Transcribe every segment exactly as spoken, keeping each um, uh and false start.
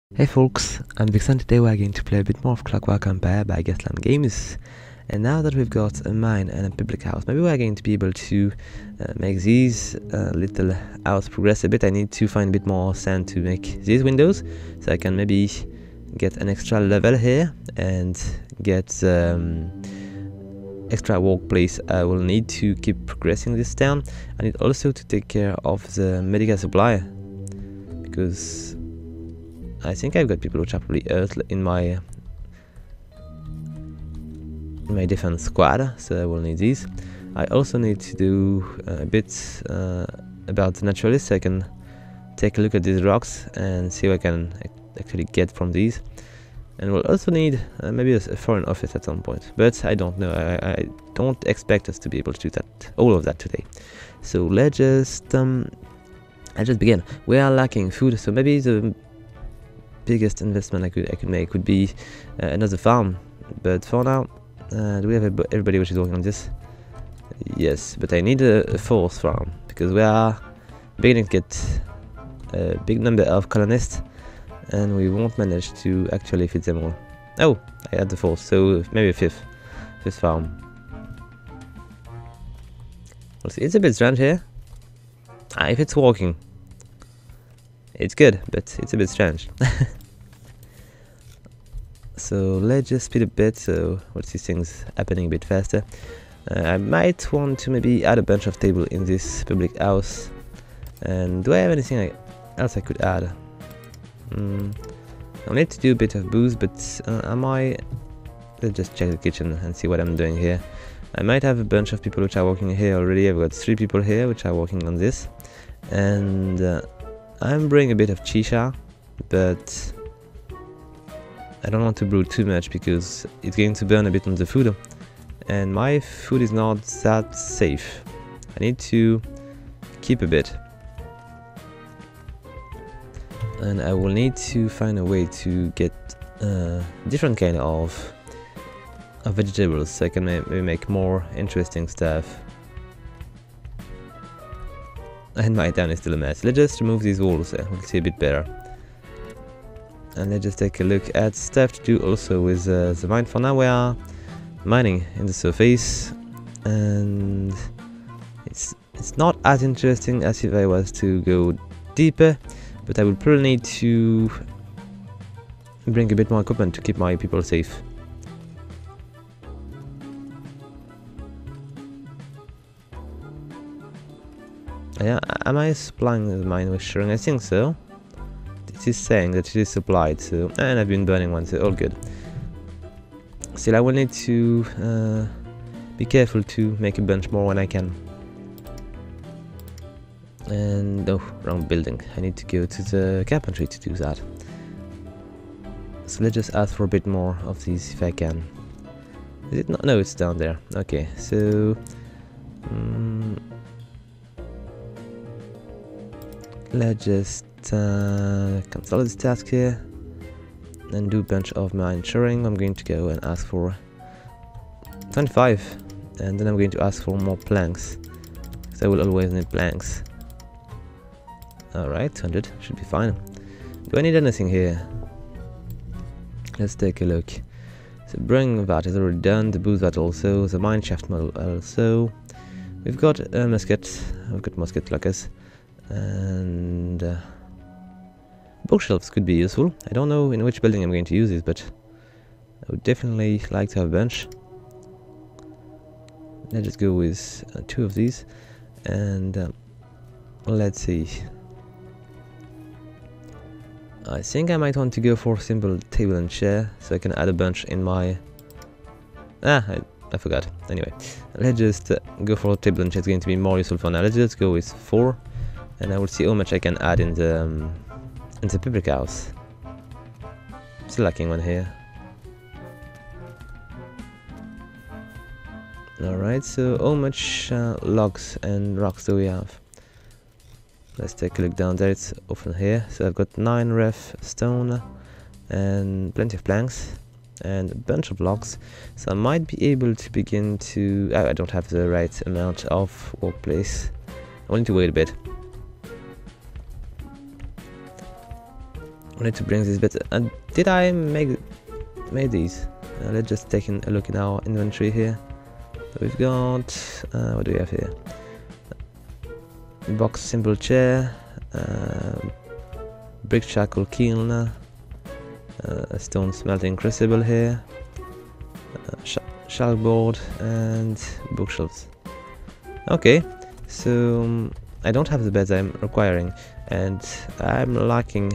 Hey folks, I'm Vixen. Today we're going to play a bit more of Clockwork Empire by Gasland Games. And now that we've got a mine and a public house, maybe we're going to be able to uh, make these uh, little house progress a bit. I need to find a bit more sand to make these windows, so I can maybe get an extra level here and get um, extra workplace I will need to keep progressing this town. I need also to take care of the medical supply, because I think I've got people which are probably hurt in my in my defense squad, so I will need these. I also need to do a bit uh, about the naturalists, so I can take a look at these rocks and see what I can actually get from these. And we'll also need uh, maybe a, a foreign office at some point, but I don't know. I, I don't expect us to be able to do that, all of that today. So let's just um, let's just begin. We are lacking food, so maybe the biggest investment I could I could make would be uh, another farm. But for now, uh, do we have a, everybody which is working on this? Yes, but I need a, a fourth farm, because we are beginning to get a big number of colonists, and we won't manage to actually feed them all. Oh, I had the fourth, so maybe a fifth, fifth farm. We'll see. It's a bit strange here. Ah, if it's working, it's good, but it's a bit strange. So let's just speed a bit, so we'll see things happening a bit faster. Uh, I might want to maybe add a bunch of tables in this public house. And do I have anything else I could add? Mm, I'll need to do a bit of booze, but uh, am I... Let's just check the kitchen and see what I'm doing here. I might have a bunch of people which are working here already. I've got three people here which are working on this. And uh, I'm brewing a bit of chicha, but I don't want to brew too much because it's going to burn a bit on the food, and my food is not that safe. I need to keep a bit, and I will need to find a way to get uh, different kind of, of vegetables, so I can ma maybe make more interesting stuff. And my town is still a mess. Let's just remove these walls, uh, we'll see a bit better. And let's just take a look at stuff to do also with uh, the mine. For now we are mining in the surface, and it's it's not as interesting as if I was to go deeper, but I will probably need to bring a bit more equipment to keep my people safe. Yeah, am I supplying the mine with sugar? I think so. It is saying that it is supplied, so, and I've been burning one, so all good. Still, I will need to uh, be careful to make a bunch more when I can. And oh, wrong building. I need to go to the carpentry to do that. So let's just ask for a bit more of these if I can. Is it not? No, it's down there. Okay, so um, let's just uh, cancel this task here and do a bunch of mine shoring. I'm going to go and ask for twenty-five, and then I'm going to ask for more planks, because I will always need planks. Alright, one hundred should be fine. Do I need anything here? Let's take a look. So brewing vat is already done, the booze vat also, the mine shaft model also. We've got a musket, we've got musket lockers, and uh, bookshelves could be useful. I don't know in which building I'm going to use this, but I would definitely like to have a bench. Let's just go with uh, two of these, and um, let's see. I think I might want to go for a simple table and chair, so I can add a bunch in my... Ah, I, I forgot. Anyway, let's just uh, go for a table and chair. It's going to be more useful for now. Let's just go with four, and I will see how much I can add in the um, in the public house. Still lacking one here. Alright, so how much uh, logs and rocks do we have? Let's take a look down there. It's often here. So I've got nine ref stone and plenty of planks and a bunch of logs. So I might be able to begin to... Oh, I don't have the right amount of workplace. I will need to wait a bit. wanted to bring this bit. And uh, did I make made these? Uh, let's just take a look in our inventory here. So we've got uh, what do we have here? Box simple chair, uh, brick charcoal kiln, uh, a stone smelting crucible here, uh, sh board and bookshelves. Okay, so um, I don't have the beds I'm requiring, and I'm lacking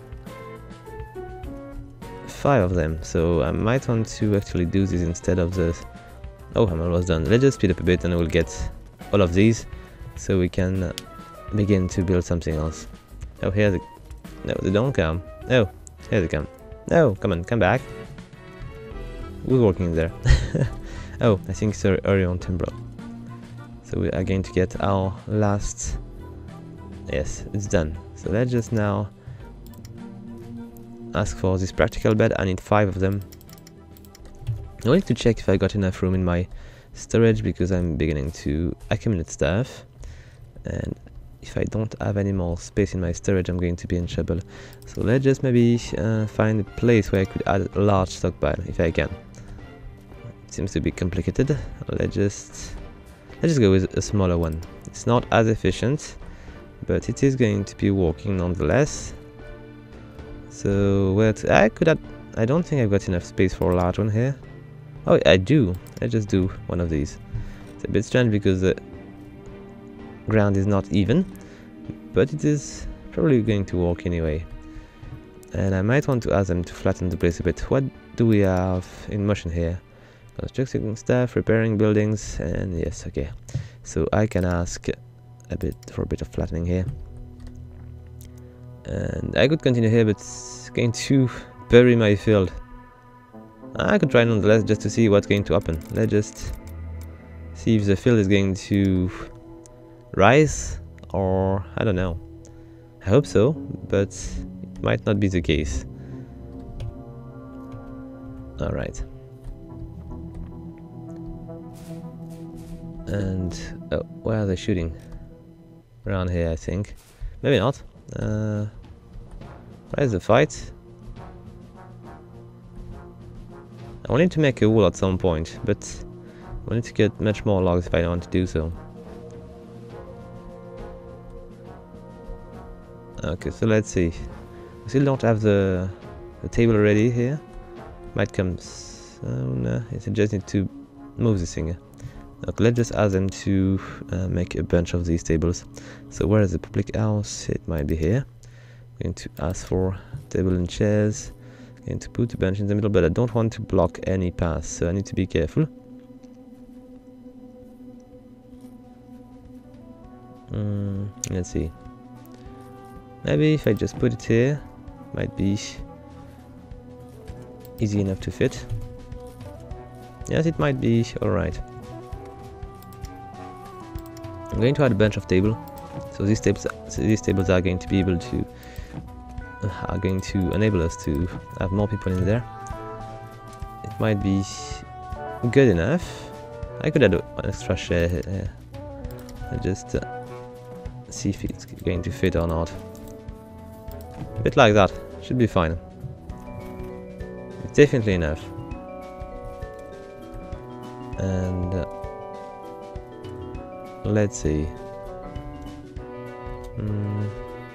five of them, so I might want to actually do this instead of this. Oh, I'm almost done. Let's just speed up a bit and we'll get all of these so we can uh, begin to build something else. Oh, here they... No, they don't come. Oh, here they come. No, come on, come back. Who's working there? Oh, I think it's Orion Timbrel. So we are going to get our last... Yes, it's done. So let's just now ask for this practical bed. I need five of them. I need to check if I got enough room in my storage because I'm beginning to accumulate stuff. And if I don't have any more space in my storage, I'm going to be in trouble. So let's just maybe uh, find a place where I could add a large stockpile, if I can. It seems to be complicated. Let's just let's just go with a smaller one. It's not as efficient, but it is going to be working nonetheless. So where to, I could add. I don't think I've got enough space for a large one here. Oh, I do. Let's just do one of these. It's a bit strange because the ground is not even, but it is probably going to work anyway. And I might want to ask them to flatten the place a bit. What do we have in motion here? Constructing stuff, repairing buildings, and yes, okay. So I can ask a bit for a bit of flattening here. And I could continue here, but it's going to bury my field. I could try nonetheless just to see what's going to happen. Let's just see if the field is going to rise, or I don't know. I hope so, but it might not be the case. Alright. And oh, where are they shooting? Around here, I think. Maybe not. Uh, where is the fight? I wanted to make a wall at some point, but I wanted to get much more logs if I want to do so. Okay, so let's see. We still don't have the, the table ready here. Might come soon. Uh, I just need to move this thing. Okay, let's just ask them to uh, make a bunch of these tables. So where is the public house? It might be here. I'm going to ask for table and chairs. I'm going to put a bench in the middle, but I don't want to block any paths, so I need to be careful. Mm, let's see. Maybe if I just put it here, might be easy enough to fit. Yes, it might be alright. I'm going to add a bunch of tables, so these tables, so these tables are going to be able to, uh, are going to enable us to have more people in there. It might be good enough. I could add an extra chair here. I'll just uh, see if it's going to fit or not. A bit like that, should be fine. It's definitely enough. And uh, let's see. Mm.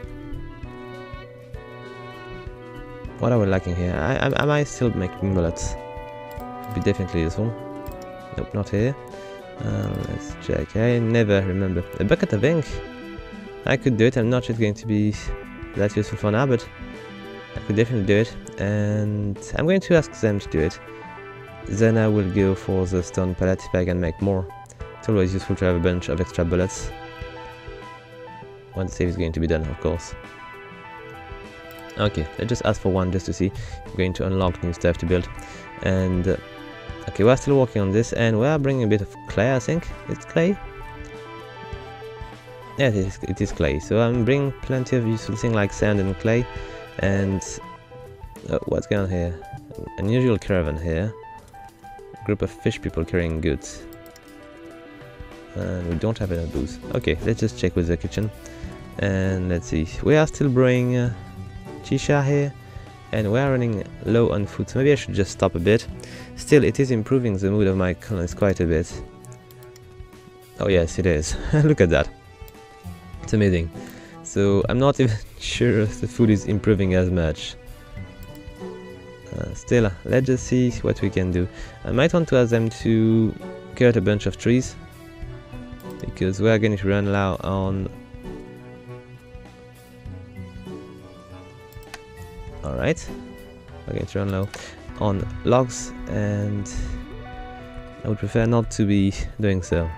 What are we lacking here? I, I, am I still making bullets? Would be definitely useful. Nope, not here. Uh, let's check. I never remember. A bucket of ink. I could do it. I'm not sure it's going to be that useful for now, but I could definitely do it. And I'm going to ask them to do it. Then I will go for the stone palette if I can make more. It's always useful to have a bunch of extra bullets. Once the save is going to be done, of course. Okay, let's just ask for one just to see if we're going to unlock new stuff to build. And uh, okay, we're still working on this, and we're bringing a bit of clay, I think. It's clay? Yeah, it is, it is clay. So I'm bringing plenty of useful things like sand and clay. And uh, what's going on here? An unusual caravan here. A group of fish people carrying goods. And we don't have enough booze. Okay, let's just check with the kitchen. And let's see. We are still brewing uh, Chisha here. and we are running low on food, so maybe I should just stop a bit. Still, it is improving the mood of my colonies quite a bit. Oh yes, it is. Look at that. It's amazing. So I'm not even sure if the food is improving as much. Uh, still, uh, let's just see what we can do. I might want to ask them to cut a bunch of trees, because we are going to run low on... Alright, we're going to run low on logs, and I would prefer not to be doing so.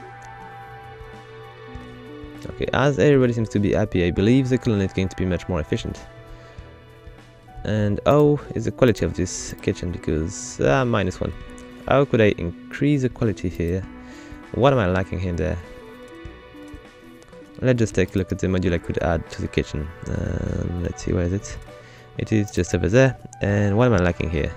Okay, as everybody seems to be happy, I believe the colony is going to be much more efficient. And oh, is the quality of this kitchen, because uh, minus one. How could I increase the quality here? What am I lacking in there? Let's just take a look at the module I could add to the kitchen. Um, let's see, where is it? It is just over there. And what am I lacking here?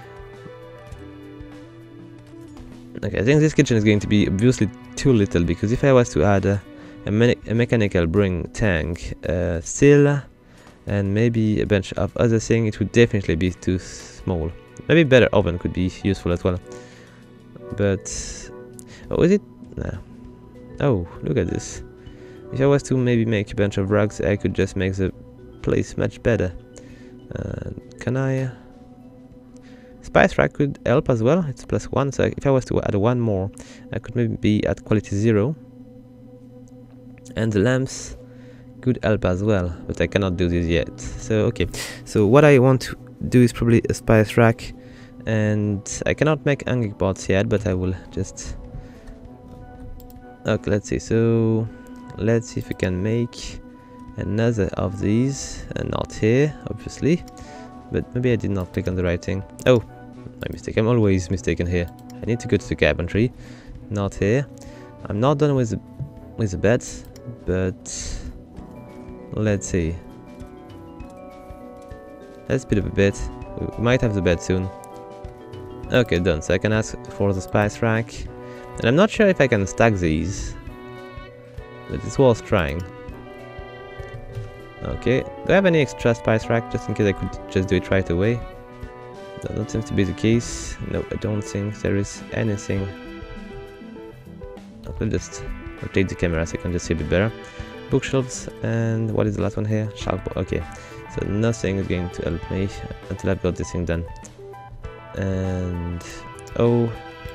Okay, I think this kitchen is going to be obviously too little, because if I was to add a, a, me a mechanical brewing tank, uh, still, and maybe a bunch of other things, it would definitely be too small. Maybe a better oven could be useful as well. But oh, is it? No. Oh, look at this. If I was to maybe make a bunch of rugs, I could just make the place much better. Uh, can I? Spice rack could help as well. It's plus one, so if I was to add one more, I could maybe be at quality zero. And the lamps could help as well, but I cannot do this yet. So okay, so what I want to do is probably a spice rack, and I cannot make hanging pots yet, but I will just... Okay, let's see. So let's see if we can make another of these, and not here, obviously. But maybe I did not click on the right thing. Oh, my mistake. I'm always mistaken here. I need to go to the carpentry, not here. I'm not done with the, with the beds, but let's see. Let's speed up a bit. We might have the bed soon. Okay, done. So I can ask for the spice rack, and I'm not sure if I can stack these, but it's worth trying. Okay, do I have any extra spice rack, just in case I could just do it right away? That don't seem to be the case. No, I don't think there is anything. Okay, I'll just rotate the camera so I can just see a bit better. Bookshelves, and what is the last one here? Shark. Okay, so nothing is going to help me until I've got this thing done. And oh,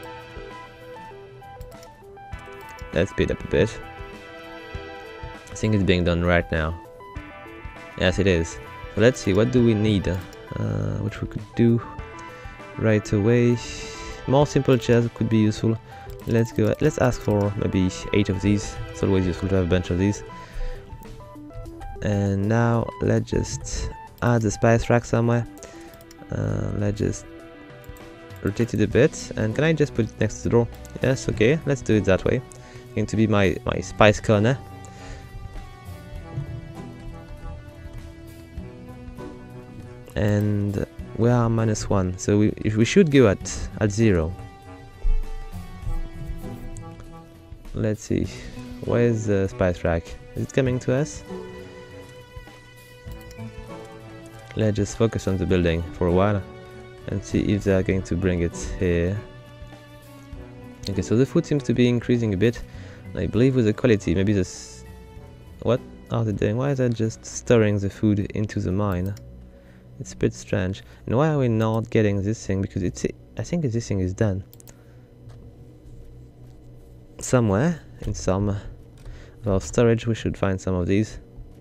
let's speed up a bit. I think it's being done right now. Yes, it is. So let's see, what do we need? Uh, which we could do right away. More simple chairs could be useful. Let's go. Let's ask for maybe eight of these. It's always useful to have a bunch of these. And now let's just add the spice rack somewhere. Uh, let's just rotate it a bit. And can I just put it next to the door? Yes. Okay. Let's do it that way. Going to be my my spice corner. And we are minus one, so we if we should go at at zero. Let's see, where's the spice rack? Is it coming to us? Let's just focus on the building for a while and see if they are going to bring it here. Okay, so the food seems to be increasing a bit. I believe with the quality, maybe this. What are they doing? Why is that just storing the food into the mine? It's a bit strange. And why are we not getting this thing? Because it's, I think this thing is done. Somewhere, in some of our storage, we should find some of these.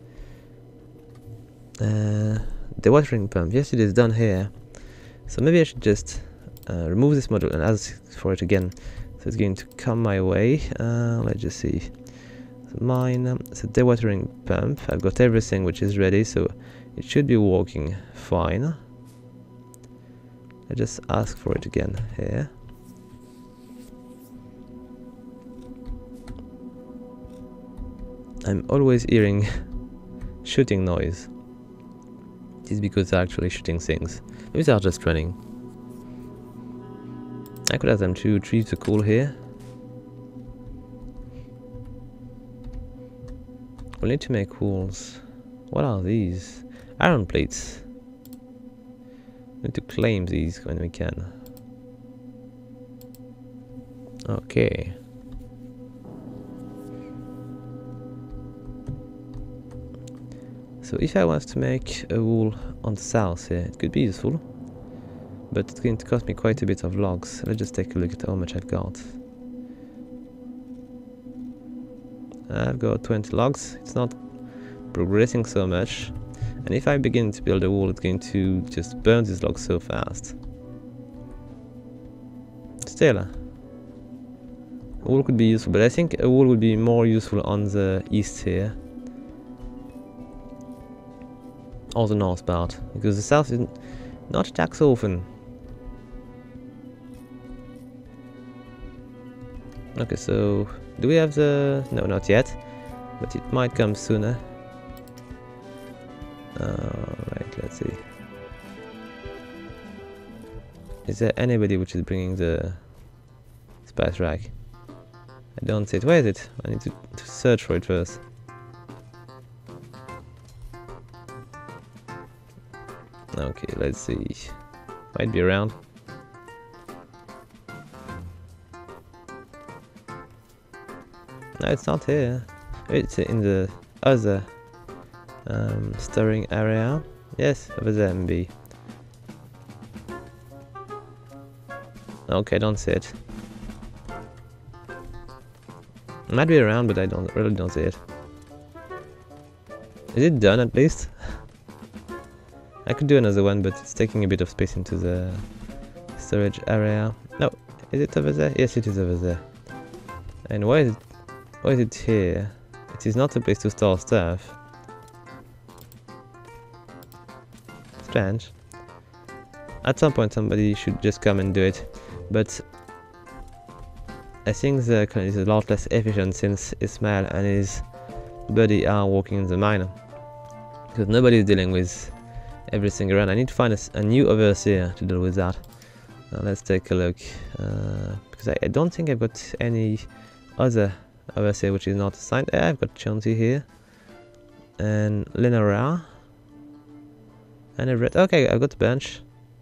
Uh, the watering pump, yes, it is done here. So maybe I should just uh, remove this module and ask for it again. So it's going to come my way. Uh, let's just see. So mine, um, so the watering pump. I've got everything which is ready, so it should be working fine. I just ask for it again here. I'm always hearing shooting noise. It is because they're actually shooting things. Maybe they're just running. I could ask them to retrieve the coal here. We'll need to make walls. What are these? Iron plates. need to claim these when we can. Okay. So if I was to make a wall on the south here, it could be useful. But it's going to cost me quite a bit of logs. Let's just take a look at how much I've got. I've got twenty logs. It's not progressing so much. And if I begin to build a wall, it's going to just burn these logs so fast. Still, a wall could be useful, but I think a wall would be more useful on the east here. Or the north part, because the south is not attacked so often. Okay, so do we have the... no, not yet, but it might come sooner. Alright, let's see. Is there anybody which is bringing the spice rack? I don't see it. Where is it? I need to, to search for it first. Okay, let's see. Might be around. No, it's not here. It's in the other um, storing area. Yes, over there, maybe. Okay, I don't see it. It might be around, but I don't really don't see it. Is it done at least? I could do another one, but it's taking a bit of space into the storage area. No, is it over there? Yes, it is over there. And why is it, why is it here? It is not a place to store stuff. Strange. At some point somebody should just come and do it, but I think the colony is a lot less efficient since Ismail and his buddy are working in the mine. Because nobody is dealing with everything around. I need to find a, a new overseer to deal with that. Now let's take a look. Uh, because I, I don't think I've got any other overseer which is not assigned. Yeah, I've got Chauncey here. And Lenora. And a red. Okay, I've got a bunch.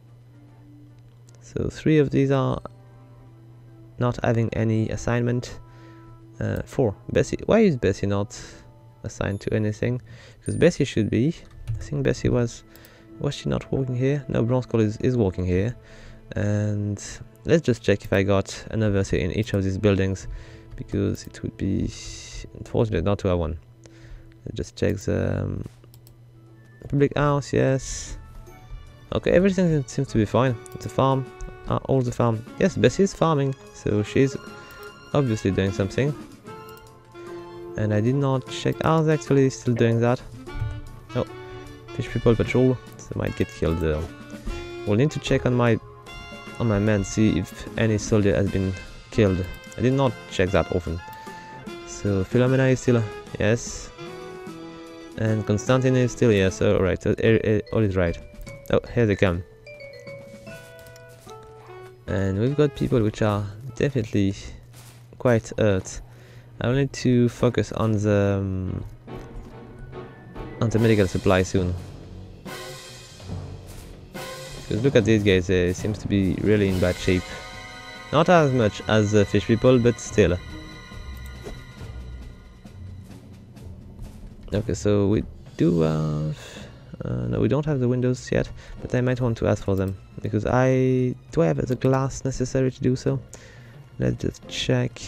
So three of these are not having any assignment. Uh, four. Bessie. Why is Bessie not assigned to anything? Because Bessie should be. I think Bessie was... Was she not walking here? No, Bronzecoal is, is walking here. And let's just check if I got an overseer in each of these buildings, because it would be unfortunate not to have one. Let's just check the um, public house, yes. Okay, everything seems to be fine. The farm, uh, all the farm. Yes, Bessie is farming, so she's obviously doing something. And I did not check. Are they actually still doing that? No. Fish people patrol. They might get killed though. We'll need to check on my on my men, see if any soldier has been killed. I did not check that often. So Philomena is still yes, and Constantine is still yes. All right, so all is right. Oh, here they come, and we've got people which are definitely quite hurt. I will need to focus on the um, on the medical supply soon. Because look at these guys, they seems to be really in bad shape. Not as much as the fish people, but still. Okay, so we do have... Uh, no, we don't have the windows yet, but I might want to ask for them. Because I... Do I have the glass necessary to do so? Let's just check.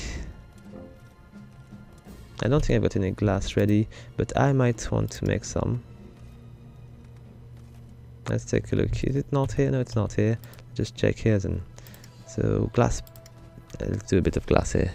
I don't think I've got any glass ready, but I might want to make some. Let's take a look. Is it not here? No, it's not here. Just check here then. So glass. Let's do a bit of glass here.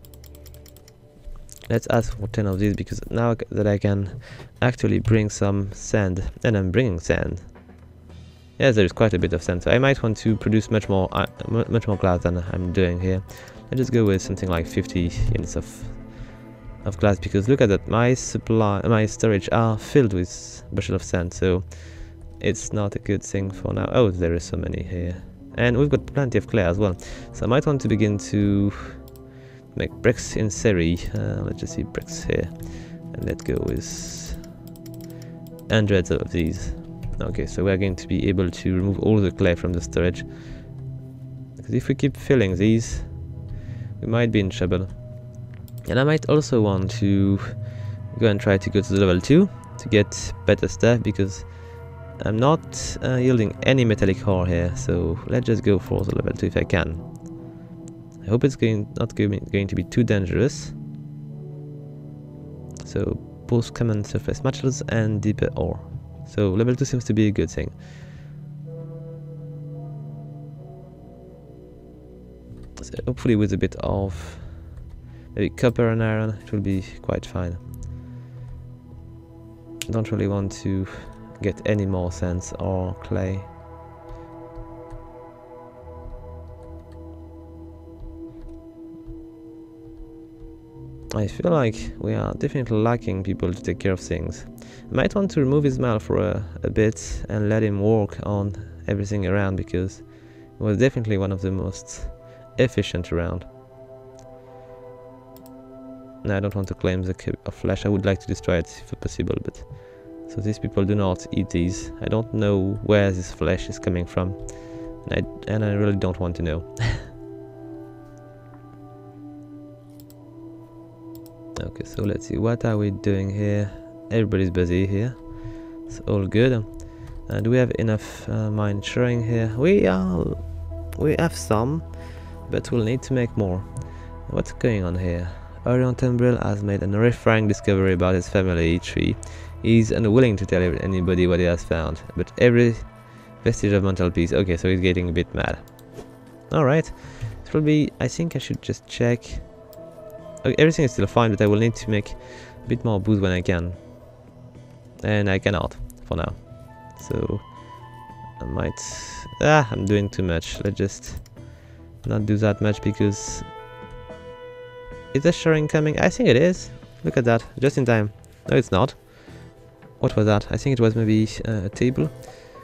Let's ask for ten of these, because now that I can actually bring some sand, and I'm bringing sand. Yes, there is quite a bit of sand, so I might want to produce much more, uh, much more glass than I'm doing here. Let's just go with something like fifty units of of glass, because look at that. My supply, my storage are filled with bushel of sand, so it's not a good thing for now. Oh, there is so many here. And we've got plenty of clay as well. So I might want to begin to make bricks in Seri. Uh, let's just see bricks here. And let's go with hundreds of these. Okay, so we're going to be able to remove all the clay from the storage. Because if we keep filling these, we might be in trouble. And I might also want to go and try to go to the level two to get better stuff, because I'm not uh, yielding any metallic ore here. So let's just go for the level two if I can. I hope it's going not going to be too dangerous. So both common surface materials and deeper ore. So level two seems to be a good thing. So hopefully with a bit of maybe copper and iron it will be quite fine. Don't really want to get any more sands or clay. I feel like we are definitely lacking people to take care of things. I might want to remove Ismail for a, a bit and let him work on everything around, because he was definitely one of the most efficient around. Now I don't want to claim the cube of flesh. I would like to destroy it if possible, but so these people do not eat these. I don't know where this flesh is coming from, and I, and I really don't want to know. Okay, so let's see, what are we doing here? Everybody's busy here. It's all good. Uh, do we have enough uh, mine showing here? We are, we have some, but we'll need to make more. What's going on here? Orion Tembril has made an horrifying discovery about his family tree. He's unwilling to tell anybody what he has found, but every vestige of mental peace. Okay, so he's getting a bit mad. Alright, it will be, I think I should just check. Okay, everything is still fine, but I will need to make a bit more boost when I can. And I cannot, for now. So, I might... Ah, I'm doing too much. Let's just not do that much, because... Is the sharing coming? I think it is. Look at that, just in time. No, it's not. What was that? I think it was maybe uh, a table.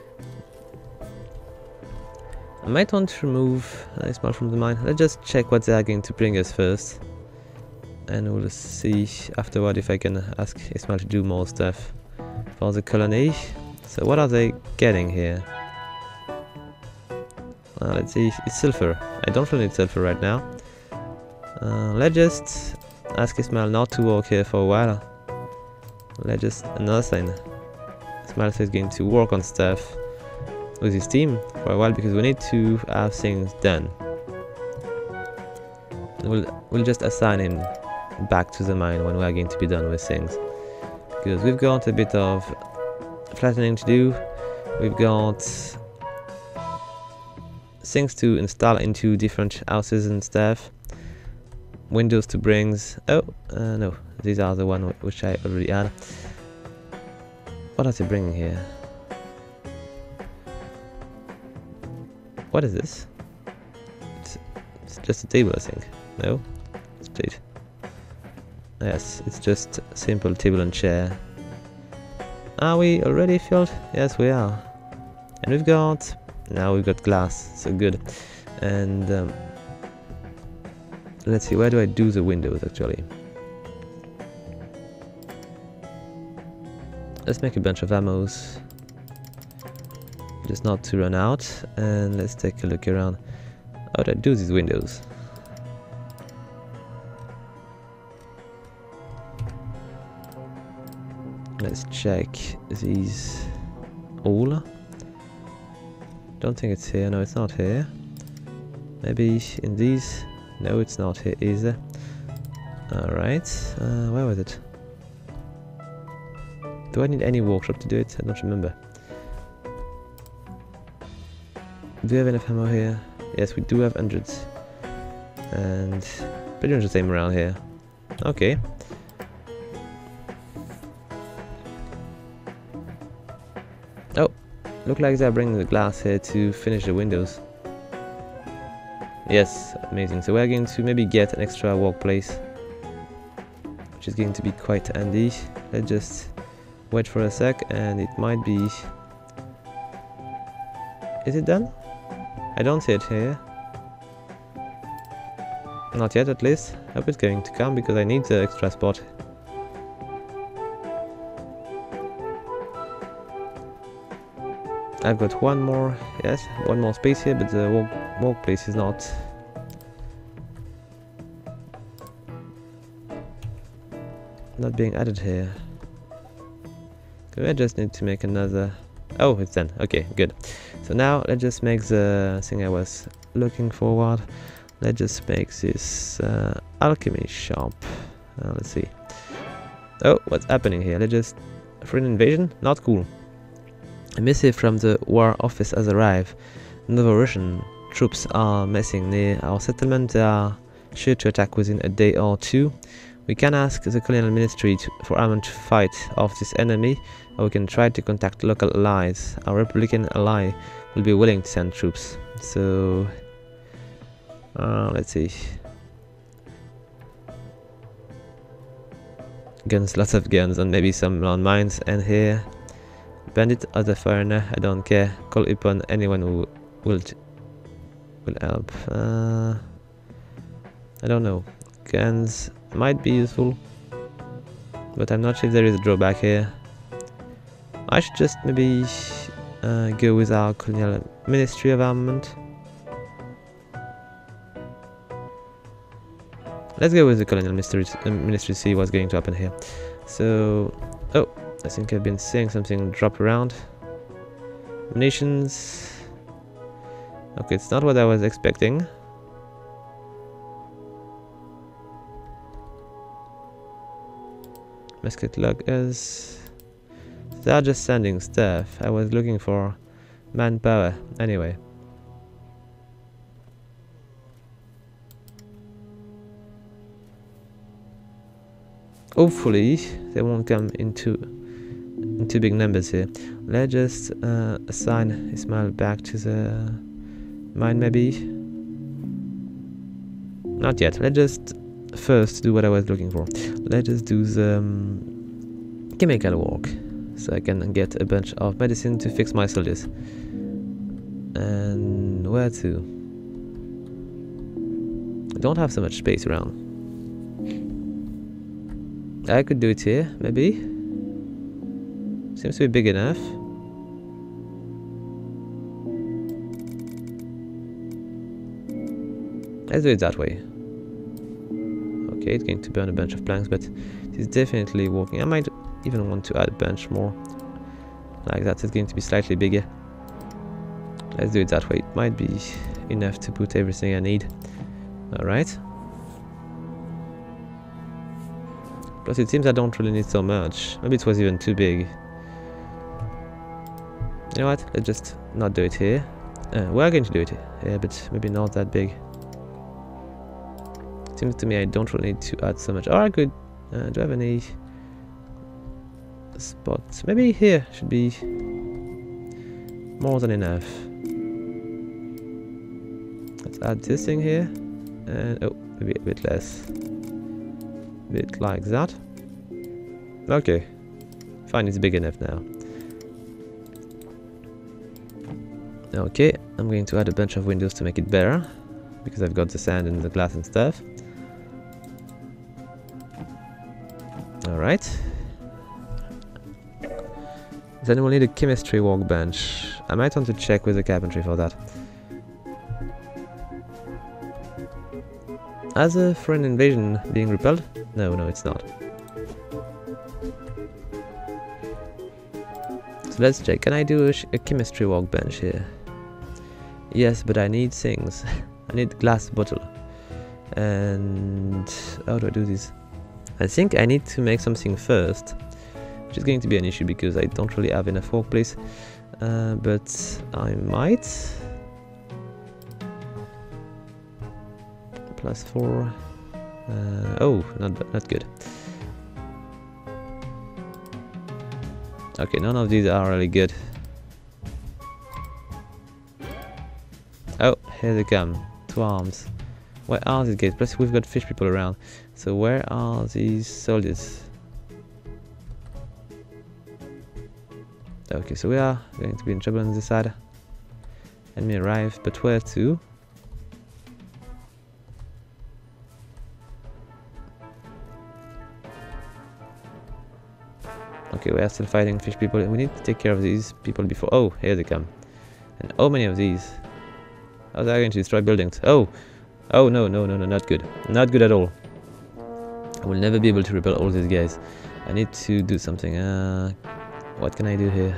I might want to remove uh, Ismail from the mine. Let's just check what they are going to bring us first. And we'll see afterward if I can ask Ismail to do more stuff for the colony. So what are they getting here? Uh, let's see, it's sulfur. I don't really need sulfur right now. Uh, let's just ask Ismail not to work here for a while. Let's just, another thing. Ismail is going to work on stuff with his team for a while, because we need to have things done. We'll, we'll just assign him back to the mine when we are going to be done with things, because we've got a bit of flattening to do. We've got things to install into different houses and stuff, windows to bring. Oh uh, no, these are the one which I already had. What are they bringing here? What is this? It's, it's just a table, I think. No, it's plate. Yes, it's just a simple table and chair. Are we already filled? Yes, we are. And we've got... Now we've got glass, so good. And um, let's see, where do I do the windows actually? Let's make a bunch of ammos, just not to run out. And let's take a look around. How do I do these windows? Let's check these all. Don't think it's here. No, it's not here. Maybe in these. No, it's not here either. Alright. Uh, where was it? Do I need any workshop to do it? I don't remember. Do we have enough ammo here? Yes, we do have hundreds. And pretty much the same around here. Okay. Oh, look like they're bringing the glass here to finish the windows. Yes, amazing. So we're going to maybe get an extra workplace, which is going to be quite handy. Let's just wait for a sec, and it might be... Is it done? I don't see it here. Not yet, at least. I hope it's going to come, because I need the extra spot. I've got one more, yes, one more space here, but the walk, walk place is not not being added here. I just need to make another. Oh, it's done. Okay, good. So now let's just make the thing I was looking forward. Let's just make this uh, alchemy shop. Uh, let's see. Oh, what's happening here? Let's just foreign invasion. Not cool. A missive from the war office has arrived. Novo-Russian troops are massing near our settlement. They are sure to attack within a day or two. We can ask the colonial ministry to, for armament to fight off this enemy, or we can try to contact local allies. Our Republican ally will be willing to send troops. So, uh, let's see. Guns, lots of guns, and maybe some landmines. And here, bandit, other foreigner, I don't care. Call upon anyone who will will help. Uh, I don't know. Guns might be useful, but I'm not sure if there is a drawback here. I should just maybe uh, go with our colonial ministry of armament. Let's go with the colonial ministry, uh, ministry to see what's going to happen here. So, oh, I think I've been seeing something drop around. Munitions. Okay, it's not what I was expecting. Musket loggers. They are just sending stuff. I was looking for manpower. Anyway. Hopefully they won't come into into big numbers here. Let's just uh, assign Ismail back to the mine, maybe. Not yet. Let's just first do what I was looking for. Let's just do the um, chemical work, so I can get a bunch of medicine to fix my soldiers. And where to? I don't have so much space around. I could do it here, maybe. Seems to be big enough. Let's do it that way. Okay, it's going to burn a bunch of planks, but it's definitely working. I might even want to add a bunch more. Like that, it's going to be slightly bigger. Let's do it that way. It might be enough to put everything I need. Alright. Plus it seems I don't really need so much. Maybe it was even too big. You know what? Let's just not do it here. Uh, we're going to do it here, yeah, but maybe not that big. Seems to me I don't really need to add so much. Or I could. Uh, do I have any spots? Maybe here should be more than enough. Let's add this thing here. And oh, maybe a bit less. A bit like that. Okay. Fine, it's big enough now. Okay, I'm going to add a bunch of windows to make it better, because I've got the sand and the glass and stuff. Alright. Then we'll need a chemistry workbench. I might want to check with the carpentry for that. As a foreign invasion being repelled? No, no, it's not. So let's check. Can I do a, a chemistry workbench here? Yes, but I need things. I need glass bottle. And how do I do this? I think I need to make something first, which is going to be an issue because I don't really have enough workplace. Uh, but I might. Plus four. Uh, oh, not not good. Okay, none of these are really good. Oh, here they come. Two arms. Where are these guys? Plus we've got fish people around. So where are these soldiers? Okay, so we are going to be in trouble on this side. Enemy arrive, but where to? Okay, we are still fighting fish people. We need to take care of these people before... Oh, here they come. And how many of these? How are they going to destroy buildings? Oh! Oh, no, no, no, no, not good. Not good at all. I will never be able to repel all these guys. I need to do something. Uh, what can I do here?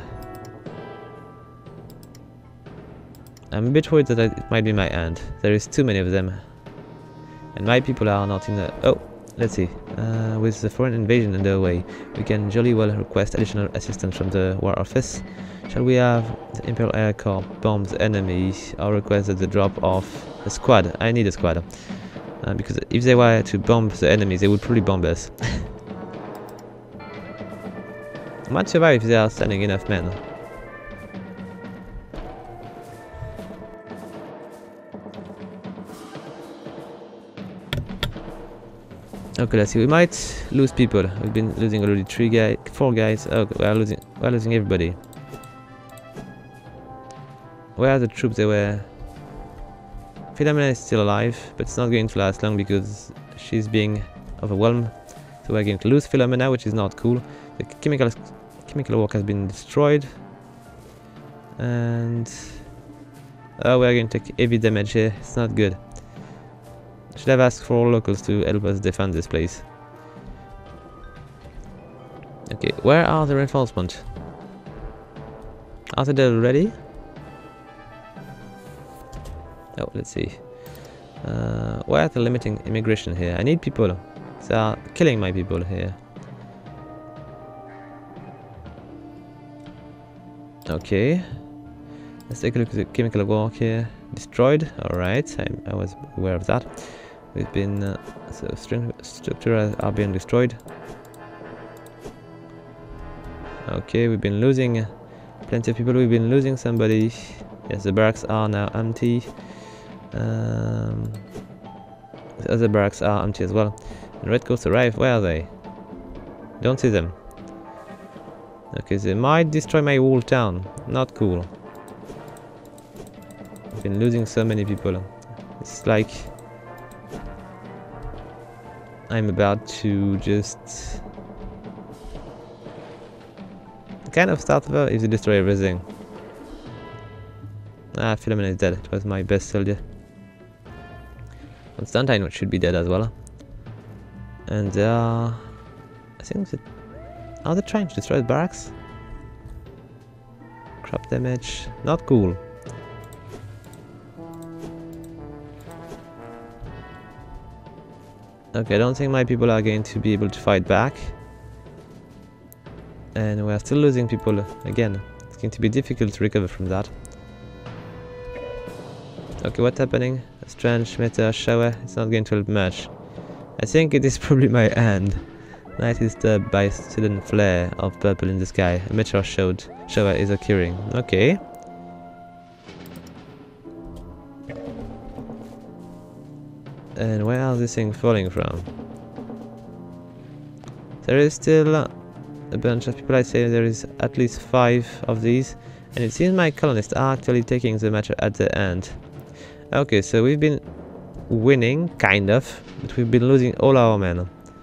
I'm a bit worried that it might be my end. There is too many of them. And my people are not in the... Oh, let's see. Uh, with the foreign invasion underway, we can jolly well request additional assistance from the War Office. Shall we have the Imperial Air Corps bomb the enemy or request that the drop of a squad? I need a squad. Uh, because if they were to bomb the enemy, they would probably bomb us. I might survive if they are sending enough men. Okay, let's see. We might lose people. We've been losing already three guys, four guys. Oh, we are losing. We are losing everybody. Where are the troops? They were. Philomena is still alive, but it's not going to last long because she's being overwhelmed. So we're going to lose Philomena, which is not cool. The chemical chemical work has been destroyed, and oh, we're going to take heavy damage here. It's not good. Should have asked for locals to help us defend this place. Okay, where are the reinforcements? Are they there already? Oh, let's see. Uh, why are they limiting immigration here? I need people. They are killing my people here. Okay. Let's take a look at the chemical work here. Destroyed. Alright, I was aware of that. We've been... Uh, so structures are being destroyed. Okay, we've been losing plenty of people. We've been losing somebody. Yes, the barracks are now empty. Um, the other barracks are empty as well. And Red Coats arrive. Where are they? Don't see them. Okay, they might destroy my whole town. Not cool. I've been losing so many people. It's like I'm about to just kind of start over if they destroy everything. Ah, Philomena is dead. It was my best soldier. Constantine should be dead as well. And they are... I think that... Are they trying to destroy the barracks? Crop damage. Not cool. Okay, I don't think my people are going to be able to fight back. And we are still losing people again. It's going to be difficult to recover from that. Okay, what's happening? A strange meteor shower. It's not going to help much. I think it is probably my end. Night is disturbed by a sudden flare of purple in the sky. A meteor showed shower is occurring. Okay. And where are these things falling from? There is still a bunch of people. I say there is at least five of these. And it seems my colonists are actually taking the match at the end. Okay, so we've been winning, kind of, but we've been losing all our men.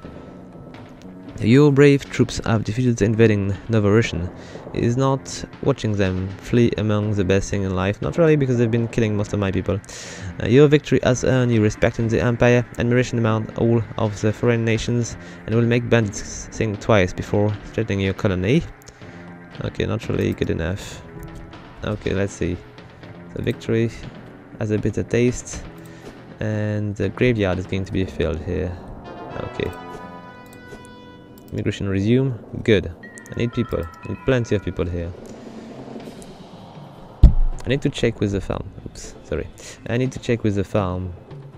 Your brave troops have defeated the invading Novorussia. It is not watching them flee among the best thing in life, not really, because they've been killing most of my people. Uh, your victory has earned you respect in the Empire, admiration among all of the foreign nations, and will make bandits think twice before threatening your colony. Okay, not really good enough. Okay, let's see. The victory has a bitter taste, and the graveyard is going to be filled here. Okay. Immigration resume. Good. I need people. I need plenty of people here. I need to check with the farm. Oops, sorry. I need to check with the farm.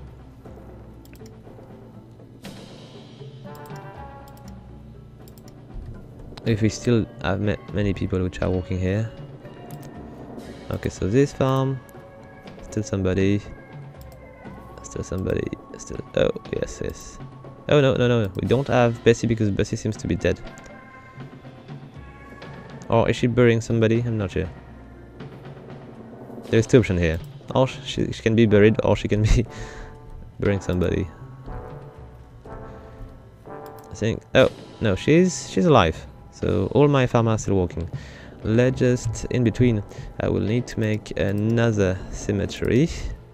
If we still have ma many people which are working here. Okay, so this farm. Still somebody. Still somebody. Still. Oh, yes, yes. Oh, no, no, no. We don't have Bessie because Bessie seems to be dead. Or is she burying somebody? I'm not sure. There's two options here. Or she, she can be buried, or she can be burying somebody. I think. Oh, no, she's she's alive. So all my farmers are still working. Let's just, in between, I will need to make another cemetery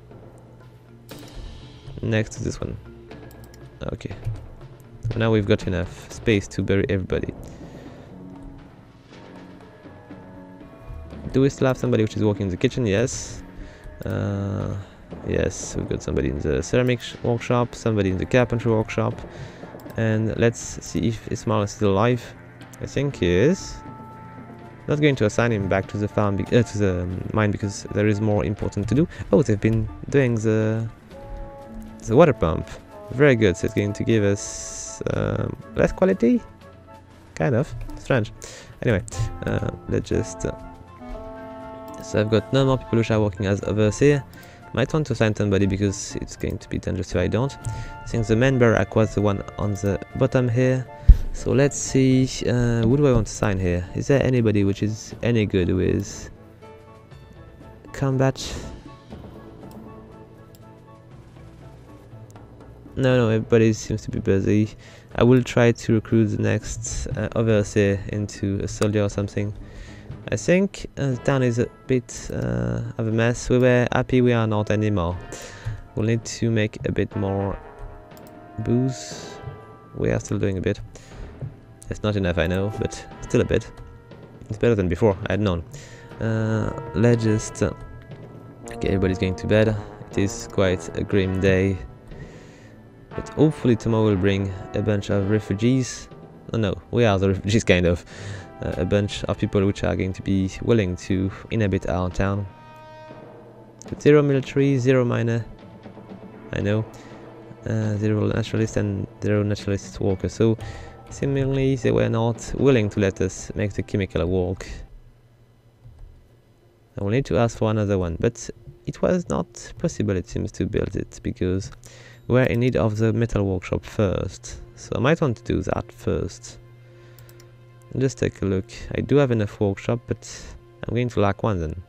next to this one. Okay. So now we've got enough space to bury everybody. Do we still have somebody which is working in the kitchen? Yes. Uh, yes, we've got somebody in the ceramic workshop, somebody in the carpentry workshop. And let's see if Ismail is still alive. I think he is. Not going to assign him back to the farm, uh, to the mine, because there is more important to do. Oh, they've been doing the the water pump. Very good. So it's going to give us um, less quality, kind of strange. Anyway, uh, let's just. Uh, so I've got no more people which are working as overseer. Might want to assign somebody because it's going to be dangerous if I don't. I think the main barrack was the one on the bottom here. So let's see, uh, who do I want to sign here? Is there anybody which is any good with combat? No, no, everybody seems to be busy. I will try to recruit the next uh, overseer into a soldier or something. I think uh, the town is a bit uh, of a mess. We were happy, we are not anymore. We'll need to make a bit more booze. We are still doing a bit. It's not enough, I know, but still a bit. It's better than before, I had known. Uh, let's just... Uh, okay, everybody's going to bed. It is quite a grim day. But hopefully tomorrow will bring a bunch of refugees. Oh no, we are the refugees, kind of. Uh, a bunch of people which are going to be willing to inhabit our town. Zero military, zero miner. I know. Uh, zero naturalist and zero naturalist worker. So seemingly they were not willing to let us make the chemical work. I will need to ask for another one, but it was not possible, it seems, to build it because we're in need of the metal workshop first. So I might want to do that first. Just take a look. I do have enough workshop, but I'm going to lack one then.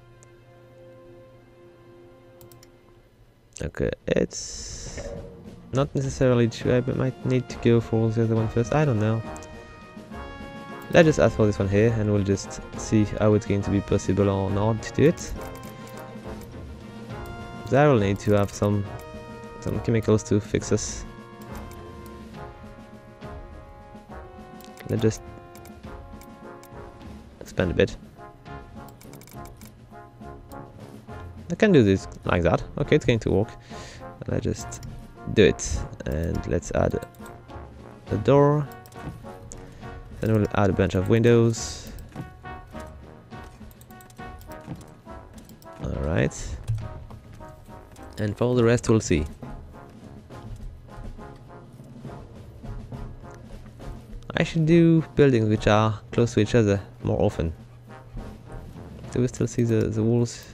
Okay, it's not necessarily true. I might need to go for the other one first. I don't know. Let's just ask for this one here, and we'll just see how it's going to be possible or not to do it. So I will need to have some some chemicals to fix us. Let's just expand a bit. I can do this like that. Okay, it's going to work. Let's just do it, and let's add a door. Then we'll add a bunch of windows. Alright. And for the rest we'll see. I should do buildings which are close to each other more often. Do we still see the, the walls?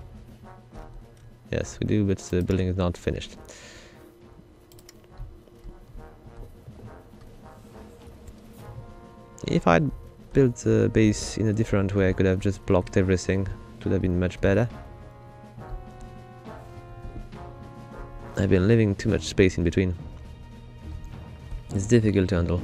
Yes, we do, but the building is not finished. If I'd built the base in a different way, I could have just blocked everything. It would have been much better. I've been leaving too much space in between. It's difficult to handle.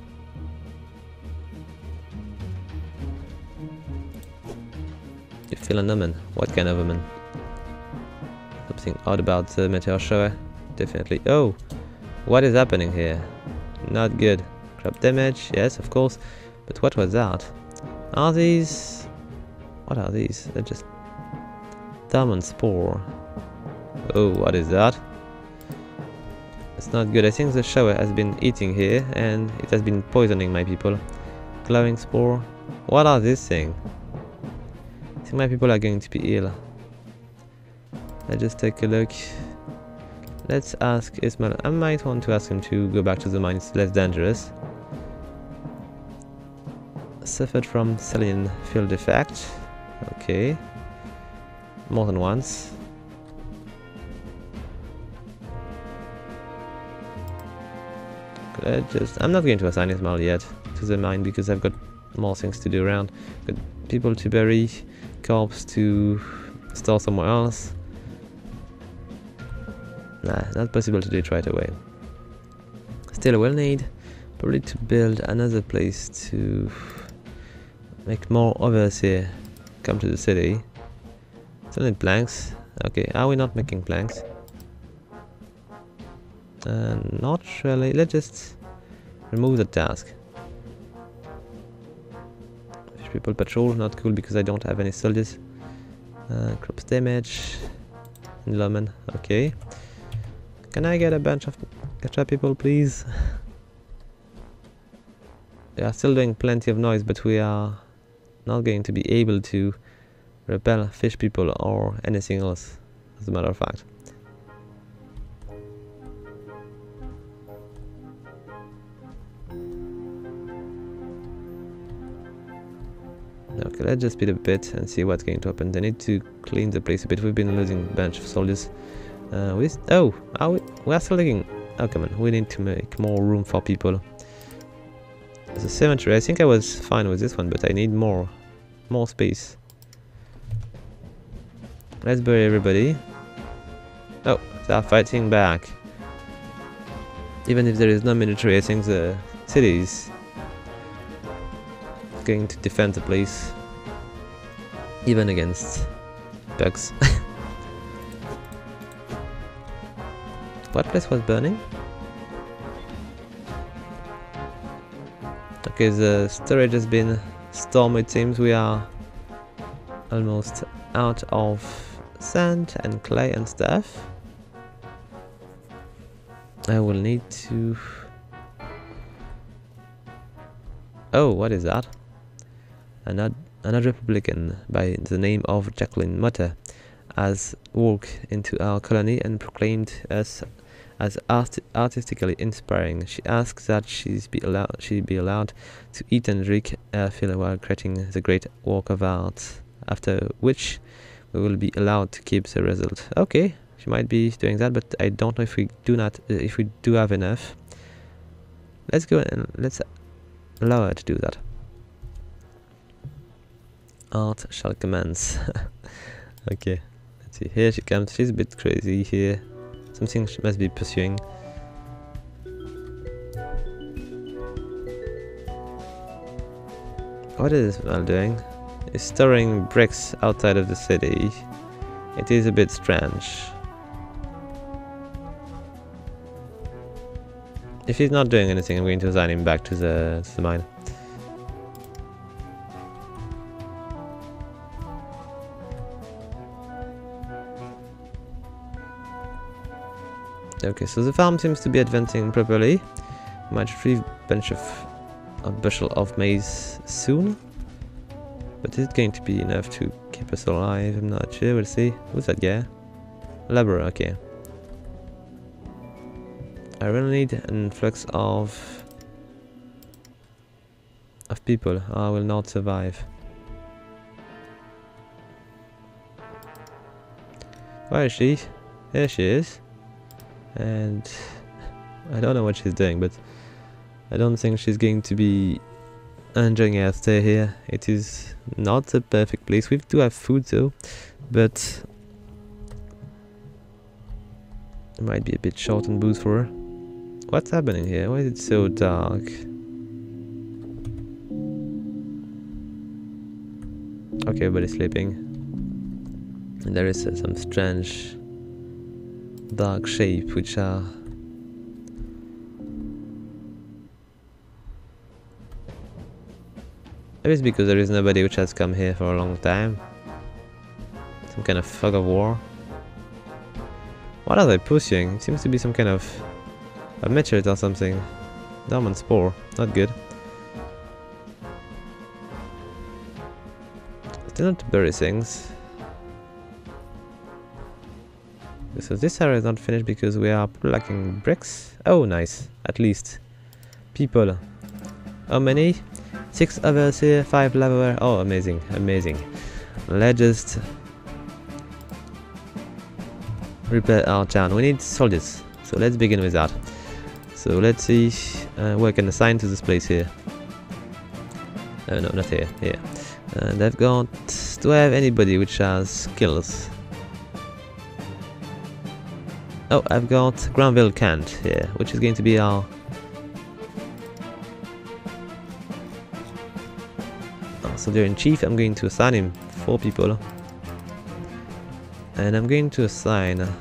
You feel a woman. What kind of woman? Something odd about the meteor shower. Definitely. Oh! What is happening here? Not good. Crop damage, yes, of course. But what was that? Are these... What are these? They're just... Diamond spore. Oh, what is that? It's not good. I think the shower has been eating here and it has been poisoning my people. Glowing spore. What are these things? I think my people are going to be ill. Let's just take a look. Let's ask Ismail. I might want to ask him to go back to the mine. It's less dangerous. Suffered from saline field defect. Okay. More than once. Could I just... I'm not going to assign Ismail yet to the mine because I've got more things to do around. Got people to bury, corpse to store somewhere else. Nah, not possible to do it right away. Still, I will need probably to build another place to make more others here come to the city. Still need planks. Okay, are we not making planks? Uh, not really. Let's just remove the task. Fish people patrol, not cool because I don't have any soldiers. Uh, crops damage. Environment, okay. Can I get a bunch of extra people, please? We are still doing plenty of noise, but we are not going to be able to repel fish people or anything else, as a matter of fact. Okay, let's just speed up a bit and see what's going to happen. They need to clean the place a bit. We've been losing a bunch of soldiers. Uh, we oh, are we, we are still looking. Oh, come on, we need to make more room for people. The cemetery, I think I was fine with this one, but I need more, more space. Let's bury everybody. Oh, they are fighting back. Even if there is no military, I think the city is going to defend the place, even against bugs. What place was burning? Okay, the storage has been stormed. It seems we are almost out of sand and clay and stuff. I will need to... Oh, what is that? Another, another Republican by the name of Jacqueline Mutter has walked into our colony and proclaimed us as art artistically inspiring. She asks that she's be allowed, she be allowed to eat and drink her fill while creating the great work of art, after which we will be allowed to keep the result. Okay, she might be doing that, but I don't know if we do not, uh, if we do have enough. Let's go and let's allow her to do that. Art shall commence. Okay, let's see. Here she comes. She's a bit crazy here. Something she must be pursuing. What is this man doing? He's storing bricks outside of the city. It is a bit strange. If he's not doing anything, I'm going to assign him back to the, to the mine. Okay, so the farm seems to be advancing properly. Might retrieve a bunch of a bushel of maize soon. But is it going to be enough to keep us alive? I'm not sure, we'll see. Who's that guy? Laborer, okay. I really need an influx of of people. I will not survive. Where is she? Here she is. And I don't know what she's doing, but I don't think she's going to be enjoying her stay here. It is not a perfect place. We do have food though, but it might be a bit short on booze for her. What's happening here? Why is it so dark? Okay, everybody's sleeping. And there is uh, some strange dark shape which are maybe it's because there is nobody which has come here for a long time. Some kind of fog of war. What are they pushing? It seems to be some kind of a meteorite or something. Diamond spore, not good. Still not to bury things. So this area is not finished because we are lacking bricks. Oh, nice. At least. People. How many? Six others here, five laborer. Oh, amazing, amazing. Let's just repair our town. We need soldiers. So let's begin with that. So let's see uh, who I can assign to this place here. Oh, no, not here. Here. And I've got... Do I have anybody which has skills? Oh, I've got Granville Kent here, which is going to be our, our soldier-in-chief, I'm going to assign him four people. And I'm going to assign a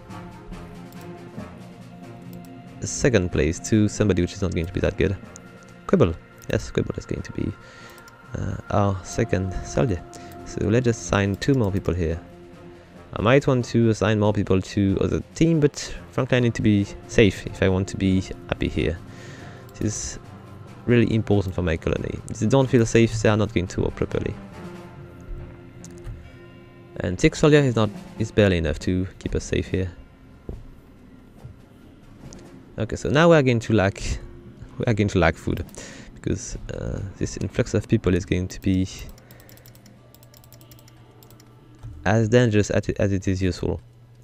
second place to somebody which is not going to be that good. Quibble. Yes, Quibble is going to be uh, our second soldier. So let's just assign two more people here. I might want to assign more people to other team, but frankly I need to be safe if I want to be happy here. This is really important for my colony. If they don't feel safe, they are not going to work properly. And six soldier is not is barely enough to keep us safe here. Okay, so now we are going to lack we are going to lack food, because uh, this influx of people is going to be as dangerous as it, as it is useful.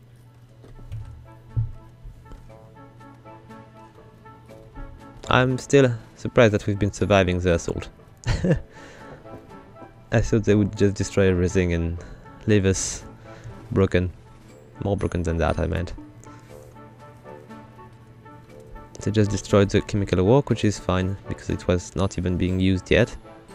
I'm still surprised that we've been surviving the assault. I thought they would just destroy everything and leave us broken. More broken than that, I meant. They just destroyed the chemical work, which is fine, because it was not even being used yet.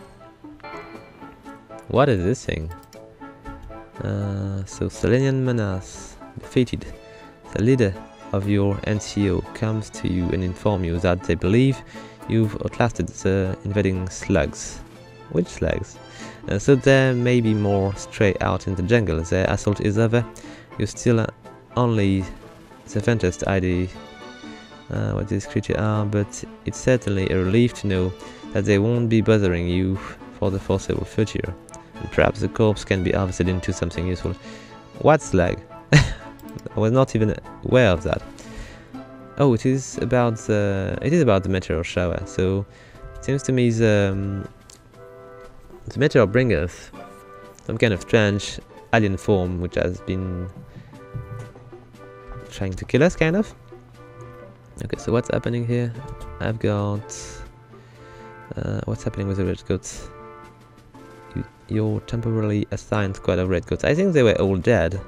What is this thing? Uh, so, Selenian Menace defeated. The leader of your N C O comes to you and informs you that they believe you've outlasted the invading slugs. Which slugs? Uh, so there may be more stray out in the jungle. Their assault is over. You still uh, only the faintest idea uh, what these creatures are, but it's certainly a relief to know that they won't be bothering you for the foreseeable future. And perhaps the corpse can be harvested into something useful. What slag? I was not even aware of that. Oh, it is about the it is about the meteor shower. So it seems to me the um, the meteor brings us some kind of strange alien form which has been trying to kill us, kind of. Okay, so what's happening here? I've got uh, what's happening with the redcoats? You, you're temporarily assigned squad of redcoats. I think they were all dead.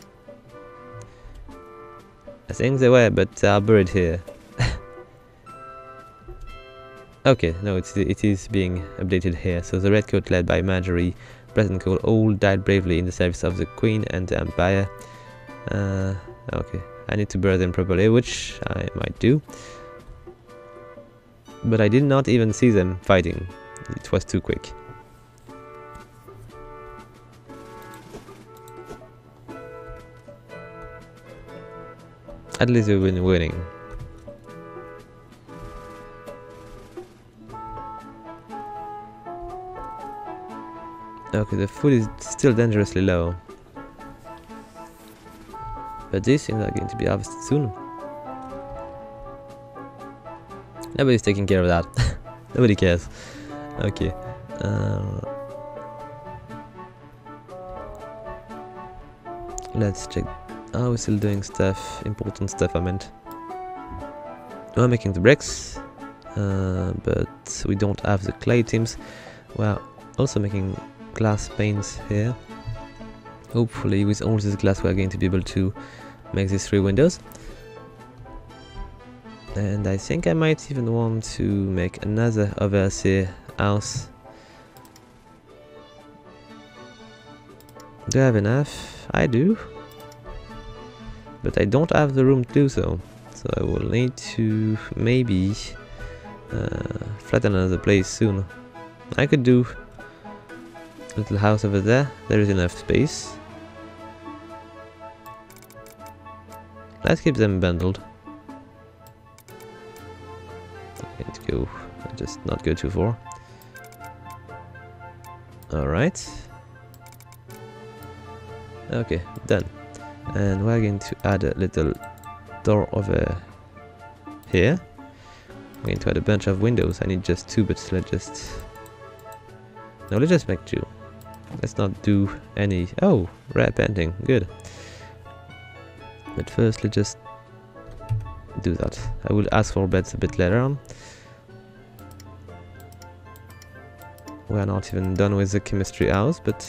I think they were, but they are buried here. Okay, no, it's, it is being updated here. So the redcoat led by Marjorie Bresencourt all died bravely in the service of the Queen and the Empire. Uh, okay, I need to bury them properly, which I might do. But I did not even see them fighting. It was too quick. At least we've been winning. Okay, the food is still dangerously low. But these things are going to be harvested soon. Nobody's taking care of that. Nobody cares. Okay. Uh, let's check. Oh, we're still doing stuff, important stuff I meant. We're making the bricks, uh, but we don't have the clay teams. We're also making glass panes here. Hopefully with all this glass we're going to be able to make these three windows. And I think I might even want to make another overseer house. Do I have enough? I do. But I don't have the room to do so. So I will need to maybe uh, flatten another place soon. I could do a little house over there. There is enough space. Let's keep them bundled. I need to go, just not go too far. Alright. Okay, done. And we're going to add a little door over here. I'm going to add a bunch of windows. I need just two, but let's just... No, let's just make two. Let's not do any... Oh, rare painting, good. But first, let's just do that. I will ask for beds a bit later on. We're not even done with the chemistry house, but...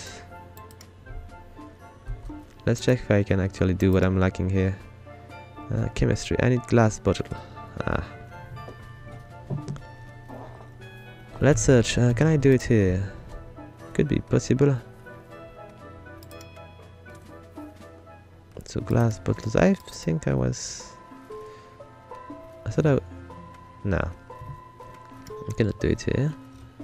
Let's check if I can actually do what I'm lacking here. Uh, chemistry, I need glass bottle. Ah. Let's search, uh, can I do it here? could be possible. So glass bottles. I think I was. I thought I. No, I cannot do it here.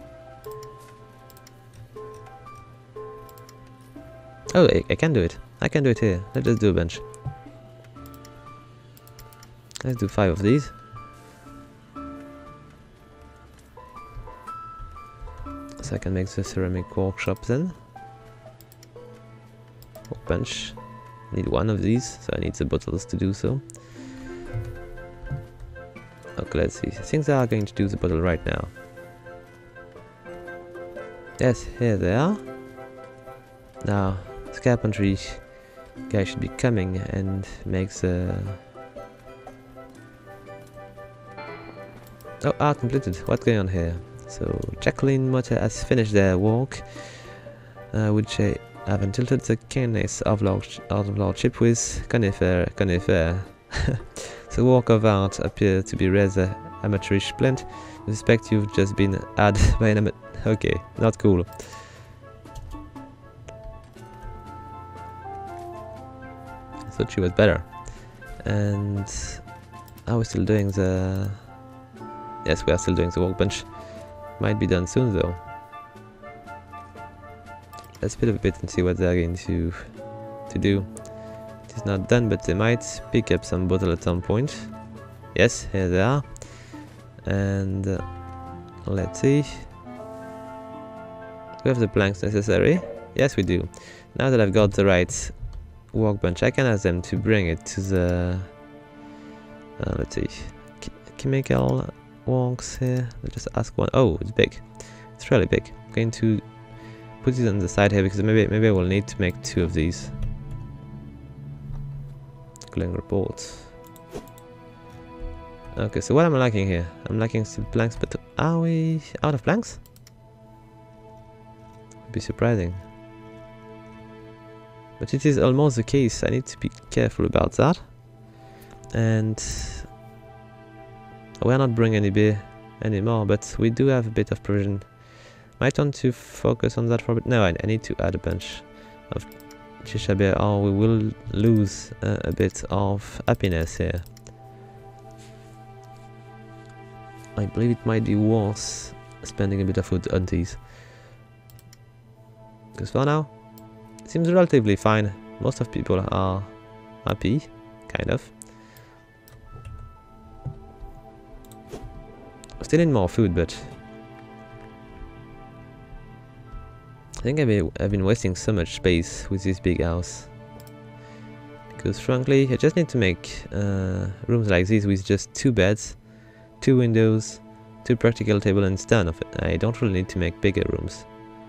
Oh, I, I can do it. I can do it here. Let's just do a bench. Let's do five of these. So I can make the ceramic workshop then. Workbench. Need one of these, so I need the bottles to do so. Okay, let's see. I think they are going to do the bottle right now. Yes, here they are. Now, the carpentry guy should be coming and make the... Oh, art completed. What's going on here? So, Jacqueline Motta has finished their work, uh, which I have tilted the keenness of lordship with conifer. conifer. The work of art appears to be rather amateurish blend. I suspect you've just been had by an amateur. Okay, not cool. I thought she was better. And are we still doing the... Yes, we are still doing the workbench. Might be done soon though. Let's speed up a bit and see what they're going to to do. It is not done, but they might pick up some bottle at some point. Yes, here they are. And uh, let's see. Do we have the planks necessary? Yes, we do. Now that I've got the right workbench, I can ask them to bring it to the... Uh, let's see. Ch chemical works here. Let's just ask one. Oh, it's big. It's really big. I'm going to put it on the side here because maybe maybe I will need to make two of these. Glowing reports. Okay, so what am I lacking here? I'm lacking some planks, but are we out of planks? Would be surprising. But it is almost the case. I need to be careful about that. And we are not bringing any beer anymore, but we do have a bit of provision. Might want to focus on that for a bit. No, I, I need to add a bunch of Shisha beer, or we will lose uh, a bit of happiness here. I believe it might be worth spending a bit of food on these. Because for now, it seems relatively fine. Most of people are happy, kind of. Still need more food, but I think I've been, I've been wasting so much space with this big house. Because frankly, I just need to make uh, rooms like this with just two beds, two windows, two practical tables, and it's done of it. I don't really need to make bigger rooms.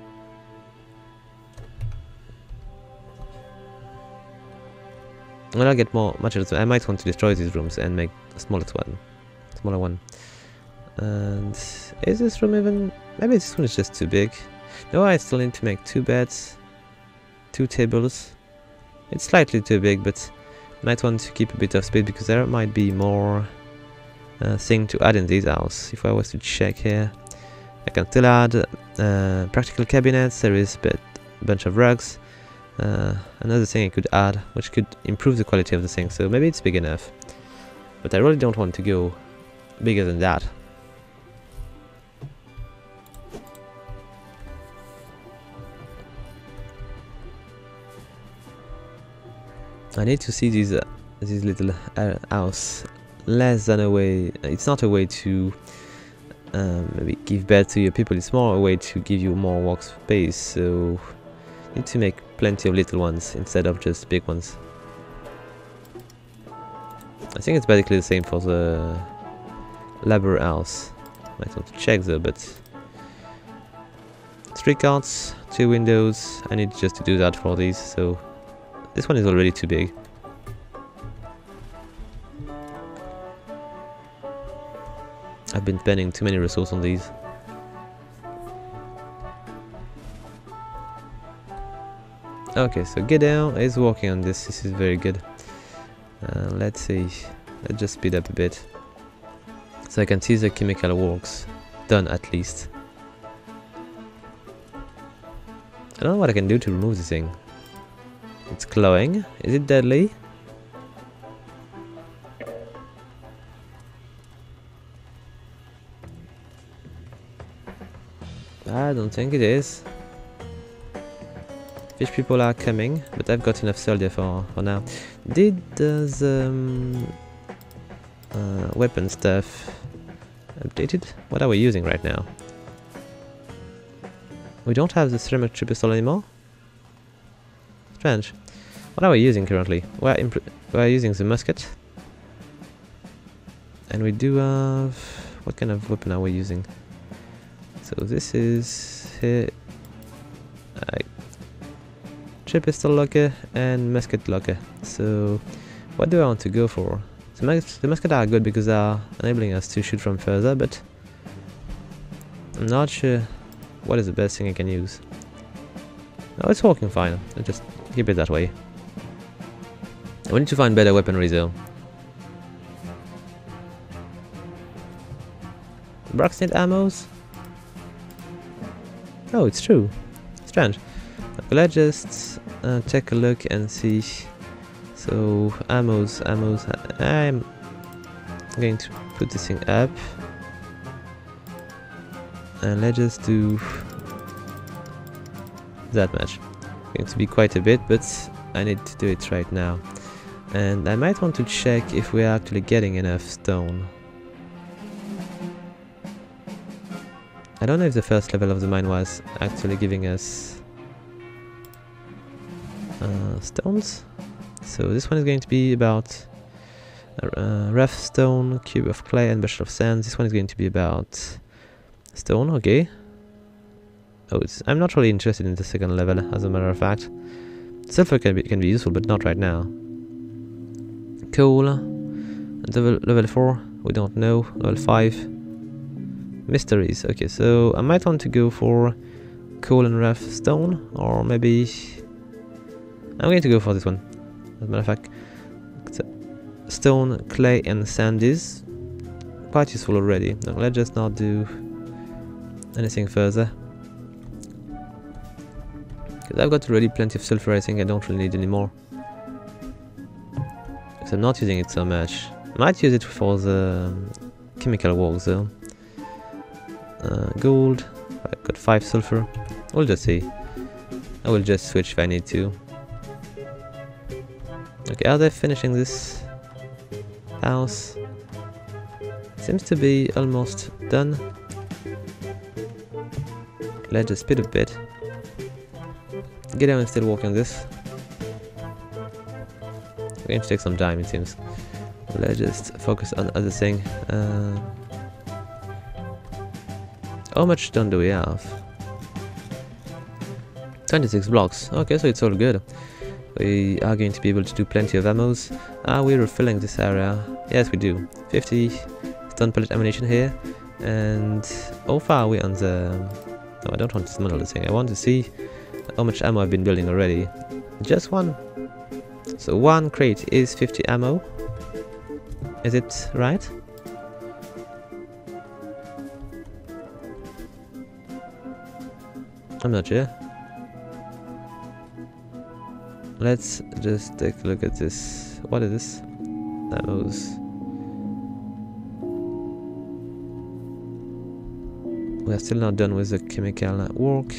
When I get more materials, I might want to destroy these rooms and make a smaller one. Smaller one. And is this room even... Maybe this one is just too big. No, I still need to make two beds, two tables. It's slightly too big, but I might want to keep a bit of space because there might be more uh, thing to add in this house. If I was to check here, I can still add uh, practical cabinets. There is a bunch of rugs. Uh, another thing I could add, which could improve the quality of the thing. So maybe it's big enough, but I really don't want to go bigger than that. I need to see this uh, this little uh, house less than a way. It's not a way to um, maybe give bed to your people. It's more a way to give you more workspace. So you need to make plenty of little ones instead of just big ones. I think it's basically the same for the labor house. Might want to check though, but three carts, two windows. I need just to do that for these. So. This one is already too big. I've been spending too many resources on these. Okay, so Gideon is working on this. This is very good. Uh, let's see. Let's just speed up a bit. So I can see the chemical works done at least. I don't know what I can do to remove this thing. It's glowing. Is it deadly? I don't think it is. Fish people are coming, but I've got enough soldier for, for now. Did uh, the um, uh, weapon stuff updated? What are we using right now? We don't have the ceramic pistol anymore? Strange. What are we using currently? We're, we're using the musket. And we do have... What kind of weapon are we using? So this is... here. Uh, Trip pistol locker and musket locker. So what do I want to go for? The, mus the musket are good because they are enabling us to shoot from further, but I'm not sure what is the best thing I can use. No, it's working fine. I'll just keep it that way. I need to find better weaponry though. Broxnet ammos? Oh, it's true. Strange. Okay, let's just uh, take a look and see. So, ammos, ammos. I'm going to put this thing up. And let's just do that much. Going to be quite a bit, but I need to do it right now. And I might want to check if we're actually getting enough stone. I don't know if the first level of the mine was actually giving us uh, stones. So this one is going to be about uh, rough stone, cube of clay and bushel of sand. This one is going to be about stone, okay. Oh, it's, I'm not really interested in the second level, as a matter of fact. Sulfur can be, can be useful, but not right now. Coal, level, level four, we don't know, level five. Mysteries, okay, so I might want to go for coal and rough stone, or maybe... I'm going to go for this one, as a matter of fact. Stone, clay and sand is quite useful already. No, let's just not do anything further. Because I've got already plenty of sulfur, I think I don't really need any more. Because I'm not using it so much. I might use it for the um, chemical works though. Uh, gold, I've got five sulfur. We'll just see. I will just switch if I need to. Okay, are they finishing this house? Seems to be almost done. Let's just speed up a bit. Gideon is still working on this. It's going to take some time, it seems. Let's just focus on other thing. Uh, how much stone do we have? twenty-six blocks. Okay, so it's all good. We are going to be able to do plenty of ammos. Are we refilling this area? Yes, we do. fifty stone pellet ammunition here. And how far are we on the... No, I don't want to smell this thing. I want to see how much ammo I've been building already. Just one. So one crate is fifty ammo. Is it right? I'm not sure. Let's just take a look at this. What is this? Ammos. We are still not done with the chemical work.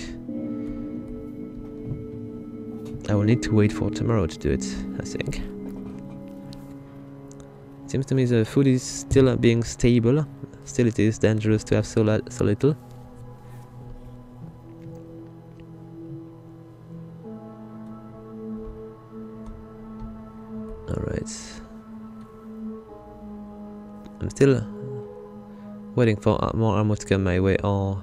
I will need to wait for tomorrow to do it, I think. It seems to me the food is still being stable. Still it is dangerous to have so, so little. Alright. I'm still waiting for more ammo to come my way, or...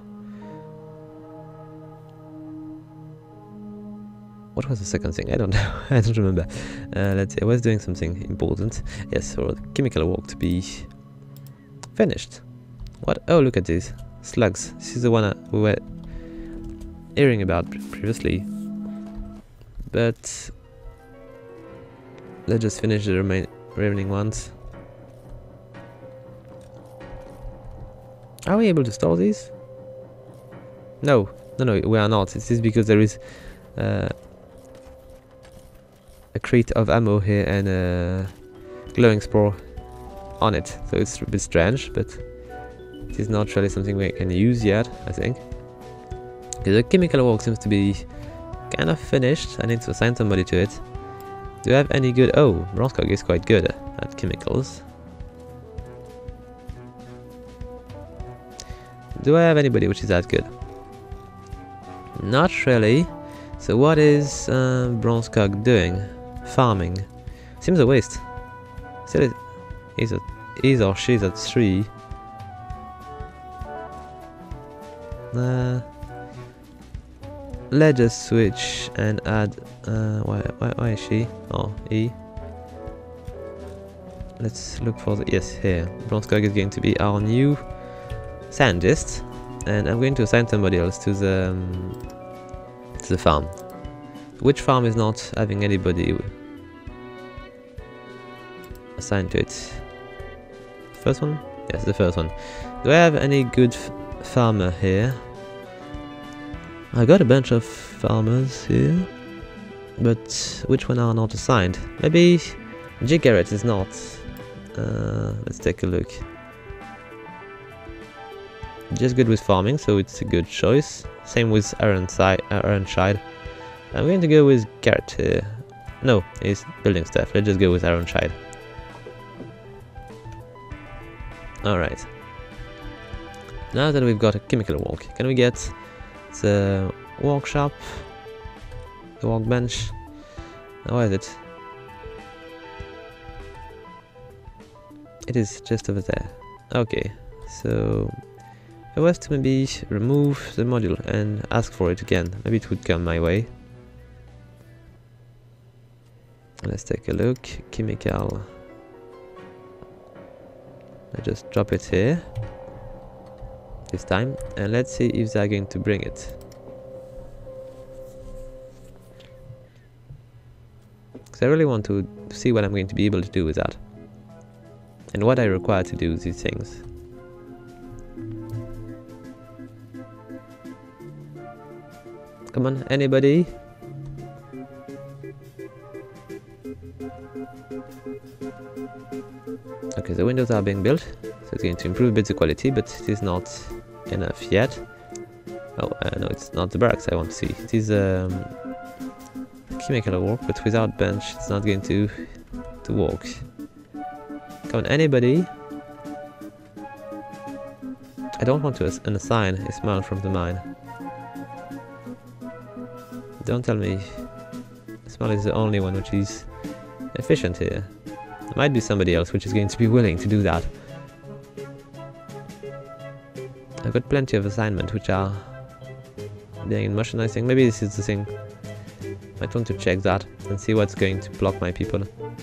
What was the second thing? I don't know. I don't remember. Uh, let's see. I was doing something important. Yes, for the chemical work to be finished. What? Oh, look at these slugs. This is the one we were hearing about previously. But let's just finish the remain remaining ones. Are we able to store these? No, no, no, we are not. This is because there is uh, a crate of ammo here and a glowing spore on it. So it's a bit strange, but it is not really something we can use yet, I think. Okay, the chemical work seems to be kind of finished. I need to assign somebody to it. Do you have any good... Oh, Bronzecog is quite good at chemicals. Do I have anybody which is that good? Not really. So what is uh, Bronzecog doing? Farming. Seems a waste. Still, he's, a, he's or she's at three. Uh, let's just switch and add... Uh, why, why, why is she? Oh, E. Let's look for the... Yes, here. Bronzecog is going to be our new scientist. And I'm going to assign somebody else to the... Um, to the farm. Which farm is not having anybody assigned to it? First one? Yes, the first one. Do I have any good f farmer here? I got a bunch of farmers here, but which one are not assigned? Maybe J. Garrett is not. Uh, let's take a look. Just good with farming, so it's a good choice. Same with Ironshide. Uh, Ironshide. I'm going to go with Garrett here. No, he's building stuff. Let's just go with Ironshide. Alright. Now that we've got a chemical walk, can we get the workshop? The workbench? Where is it? It is just over there. Okay, so if I was to maybe remove the module and ask for it again, maybe it would come my way. Let's take a look. Chemical. I just drop it here this time, and let's see if they're going to bring it. Because I really want to see what I'm going to be able to do with that, and what I require to do these things. Come on, anybody? Okay, the windows are being built, so it's going to improve a bit the quality, but it is not enough yet. Oh, uh, no, it's not the barracks I want to see. It is um, chemical work, but without bench, it's not going to to work. Come on, anybody? I don't want to unassign Ismail from the mine. Don't tell me Ismail is the only one which is efficient here. There might be somebody else which is going to be willing to do that. I've got plenty of assignments which are being in motion, I think. Maybe this is the thing. Might want to check that and see what's going to block my people.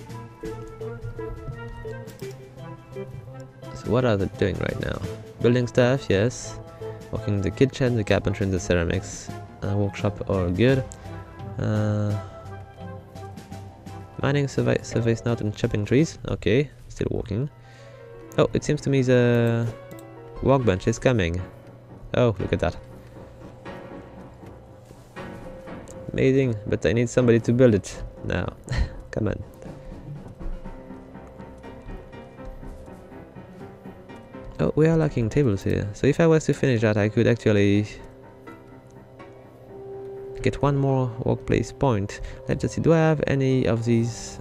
So what are they doing right now? Building stuff, yes. Working the kitchen, the carpentry and the ceramics. Uh, workshop are good. Uh, mining, survey, survey snout and chopping trees. Okay, still working. Oh, it seems to me the workbench is coming. Oh, look at that. Amazing, but I need somebody to build it now. Come on. Oh, we are lacking tables here. So if I was to finish that, I could actually get one more workplace point. Let's just see, do I have any of these?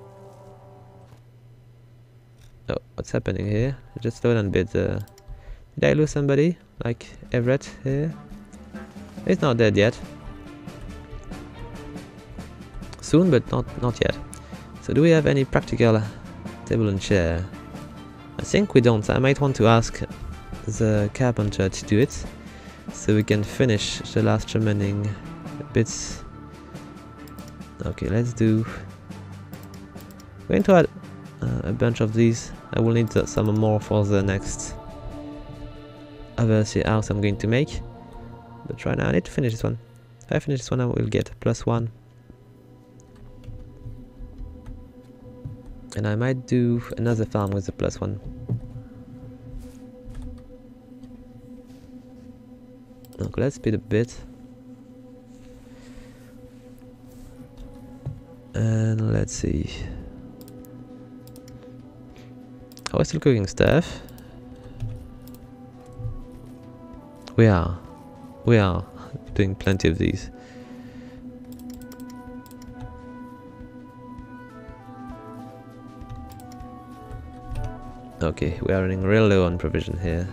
Oh, what's happening here? Just slow down a bit. Uh, did I lose somebody? Like Everett here? He's not dead yet. Soon, but not, not yet. So do we have any practical table and chair? I think we don't. I might want to ask the carpenter to do it, so we can finish the last remaining bits. Okay, let's do... We're going to add uh, a bunch of these. I will need uh, some more for the next overseer house I'm going to make. But right now I need to finish this one. If I finish this one, I will get plus one. And I might do another farm with the plus one. Okay, let's speed a bit. And let's see. Are we still cooking stuff? We are. We are doing plenty of these. Okay, we are running real low on provision here.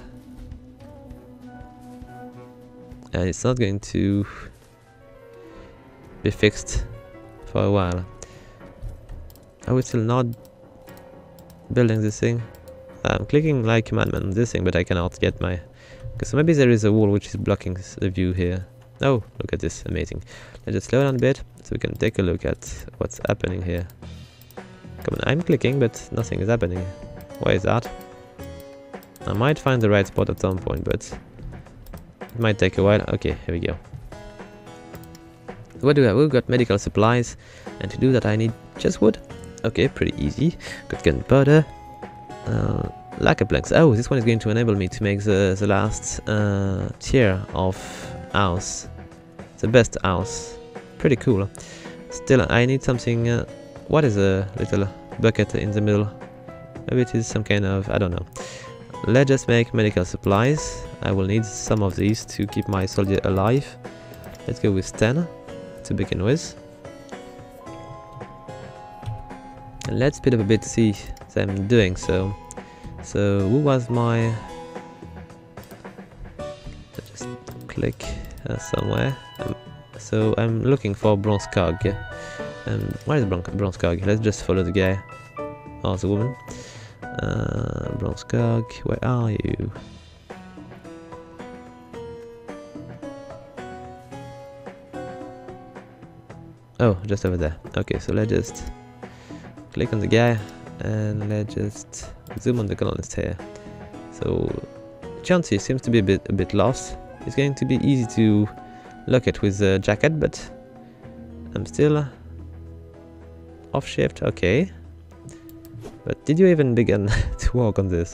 And it's not going to be fixed for a while. Are we still not building this thing? I'm clicking like commandment on this thing, but I cannot get my... Okay, so maybe there is a wall which is blocking the view here. Oh, look at this, amazing. Let's just slow down a bit so we can take a look at what's happening here. Come on, I'm clicking, but nothing is happening. Why is that? I might find the right spot at some point, but it might take a while. Okay, here we go. What do we have? We've got medical supplies, and to do that I need just wood. Okay, pretty easy. Got gunpowder. Uh, lacquer planks. Oh, this one is going to enable me to make the, the last uh, tier of house. The best house. Pretty cool. Still, I need something... Uh, what is a little bucket in the middle? Maybe it is some kind of... I don't know. Let's just make medical supplies. I will need some of these to keep my soldier alive. Let's go with ten to begin with. And let's speed up a bit to see them doing so. So, who was my... Let's just click uh, somewhere. Um, so, I'm looking for bronze cog. Um, where is bron bronze cog? Let's just follow the guy. Oh, the woman. Uh, bronze cog, where are you? Oh, just over there. Okay, so let's just click on the guy and let's just zoom on the colonist here. So Chauncey seems to be a bit a bit lost. It's going to be easy to lock it with the jacket, but I'm still off shift. Okay. But did you even begin to work on this?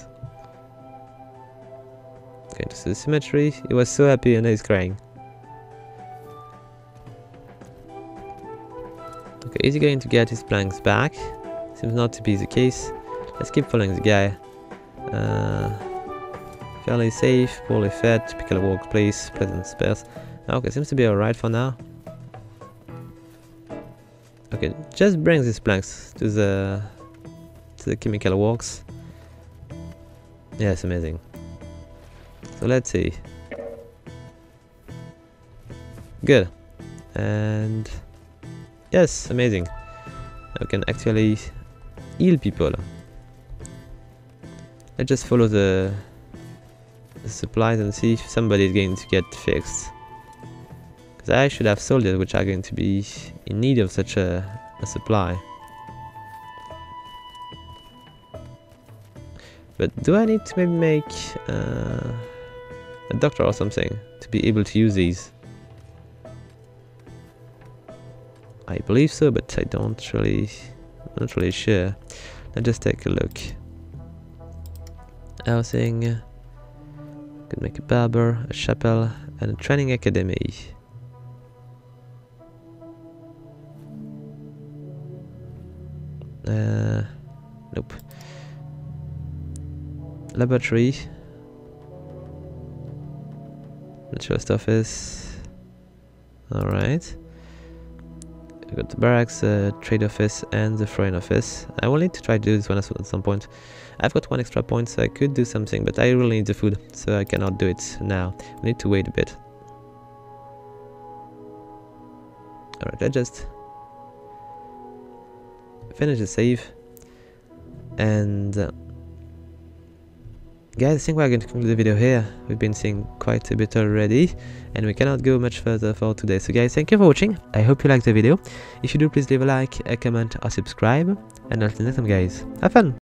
Okay, to the symmetry. He was so happy and he's crying. Okay, is he going to get his planks back? Seems not to be the case. Let's keep following the guy. Uh, fairly safe, poorly fed, typical workplace, pleasant spares. Okay, seems to be alright for now. Okay, just bring these planks to the to the chemical works. Yes, amazing. So let's see. Good. And yes, amazing. I can actually heal people. Let's just follow the, the supplies and see if somebody is going to get fixed. Because I should have soldiers which are going to be in need of such a, a supply. But do I need to maybe make uh, a doctor or something to be able to use these? I believe so, but I don't really, I'm not really sure. Let's just take a look. Housing, could make a barber, a chapel, and a training academy. Uh, nope. Laboratory. Naturalist office. Alright. I got the barracks, uh, trade office, and the foreign office. I will need to try to do this one at some point. I've got one extra point, so I could do something, but I really need the food, so I cannot do it now. We need to wait a bit. Alright, I just finish the save. And uh, guys, I think we're going to conclude the video here. We've been seeing quite a bit already, and we cannot go much further for today. So guys, thank you for watching. I hope you liked the video. If you do, please leave a like, a comment, or subscribe. And until next time guys, have fun!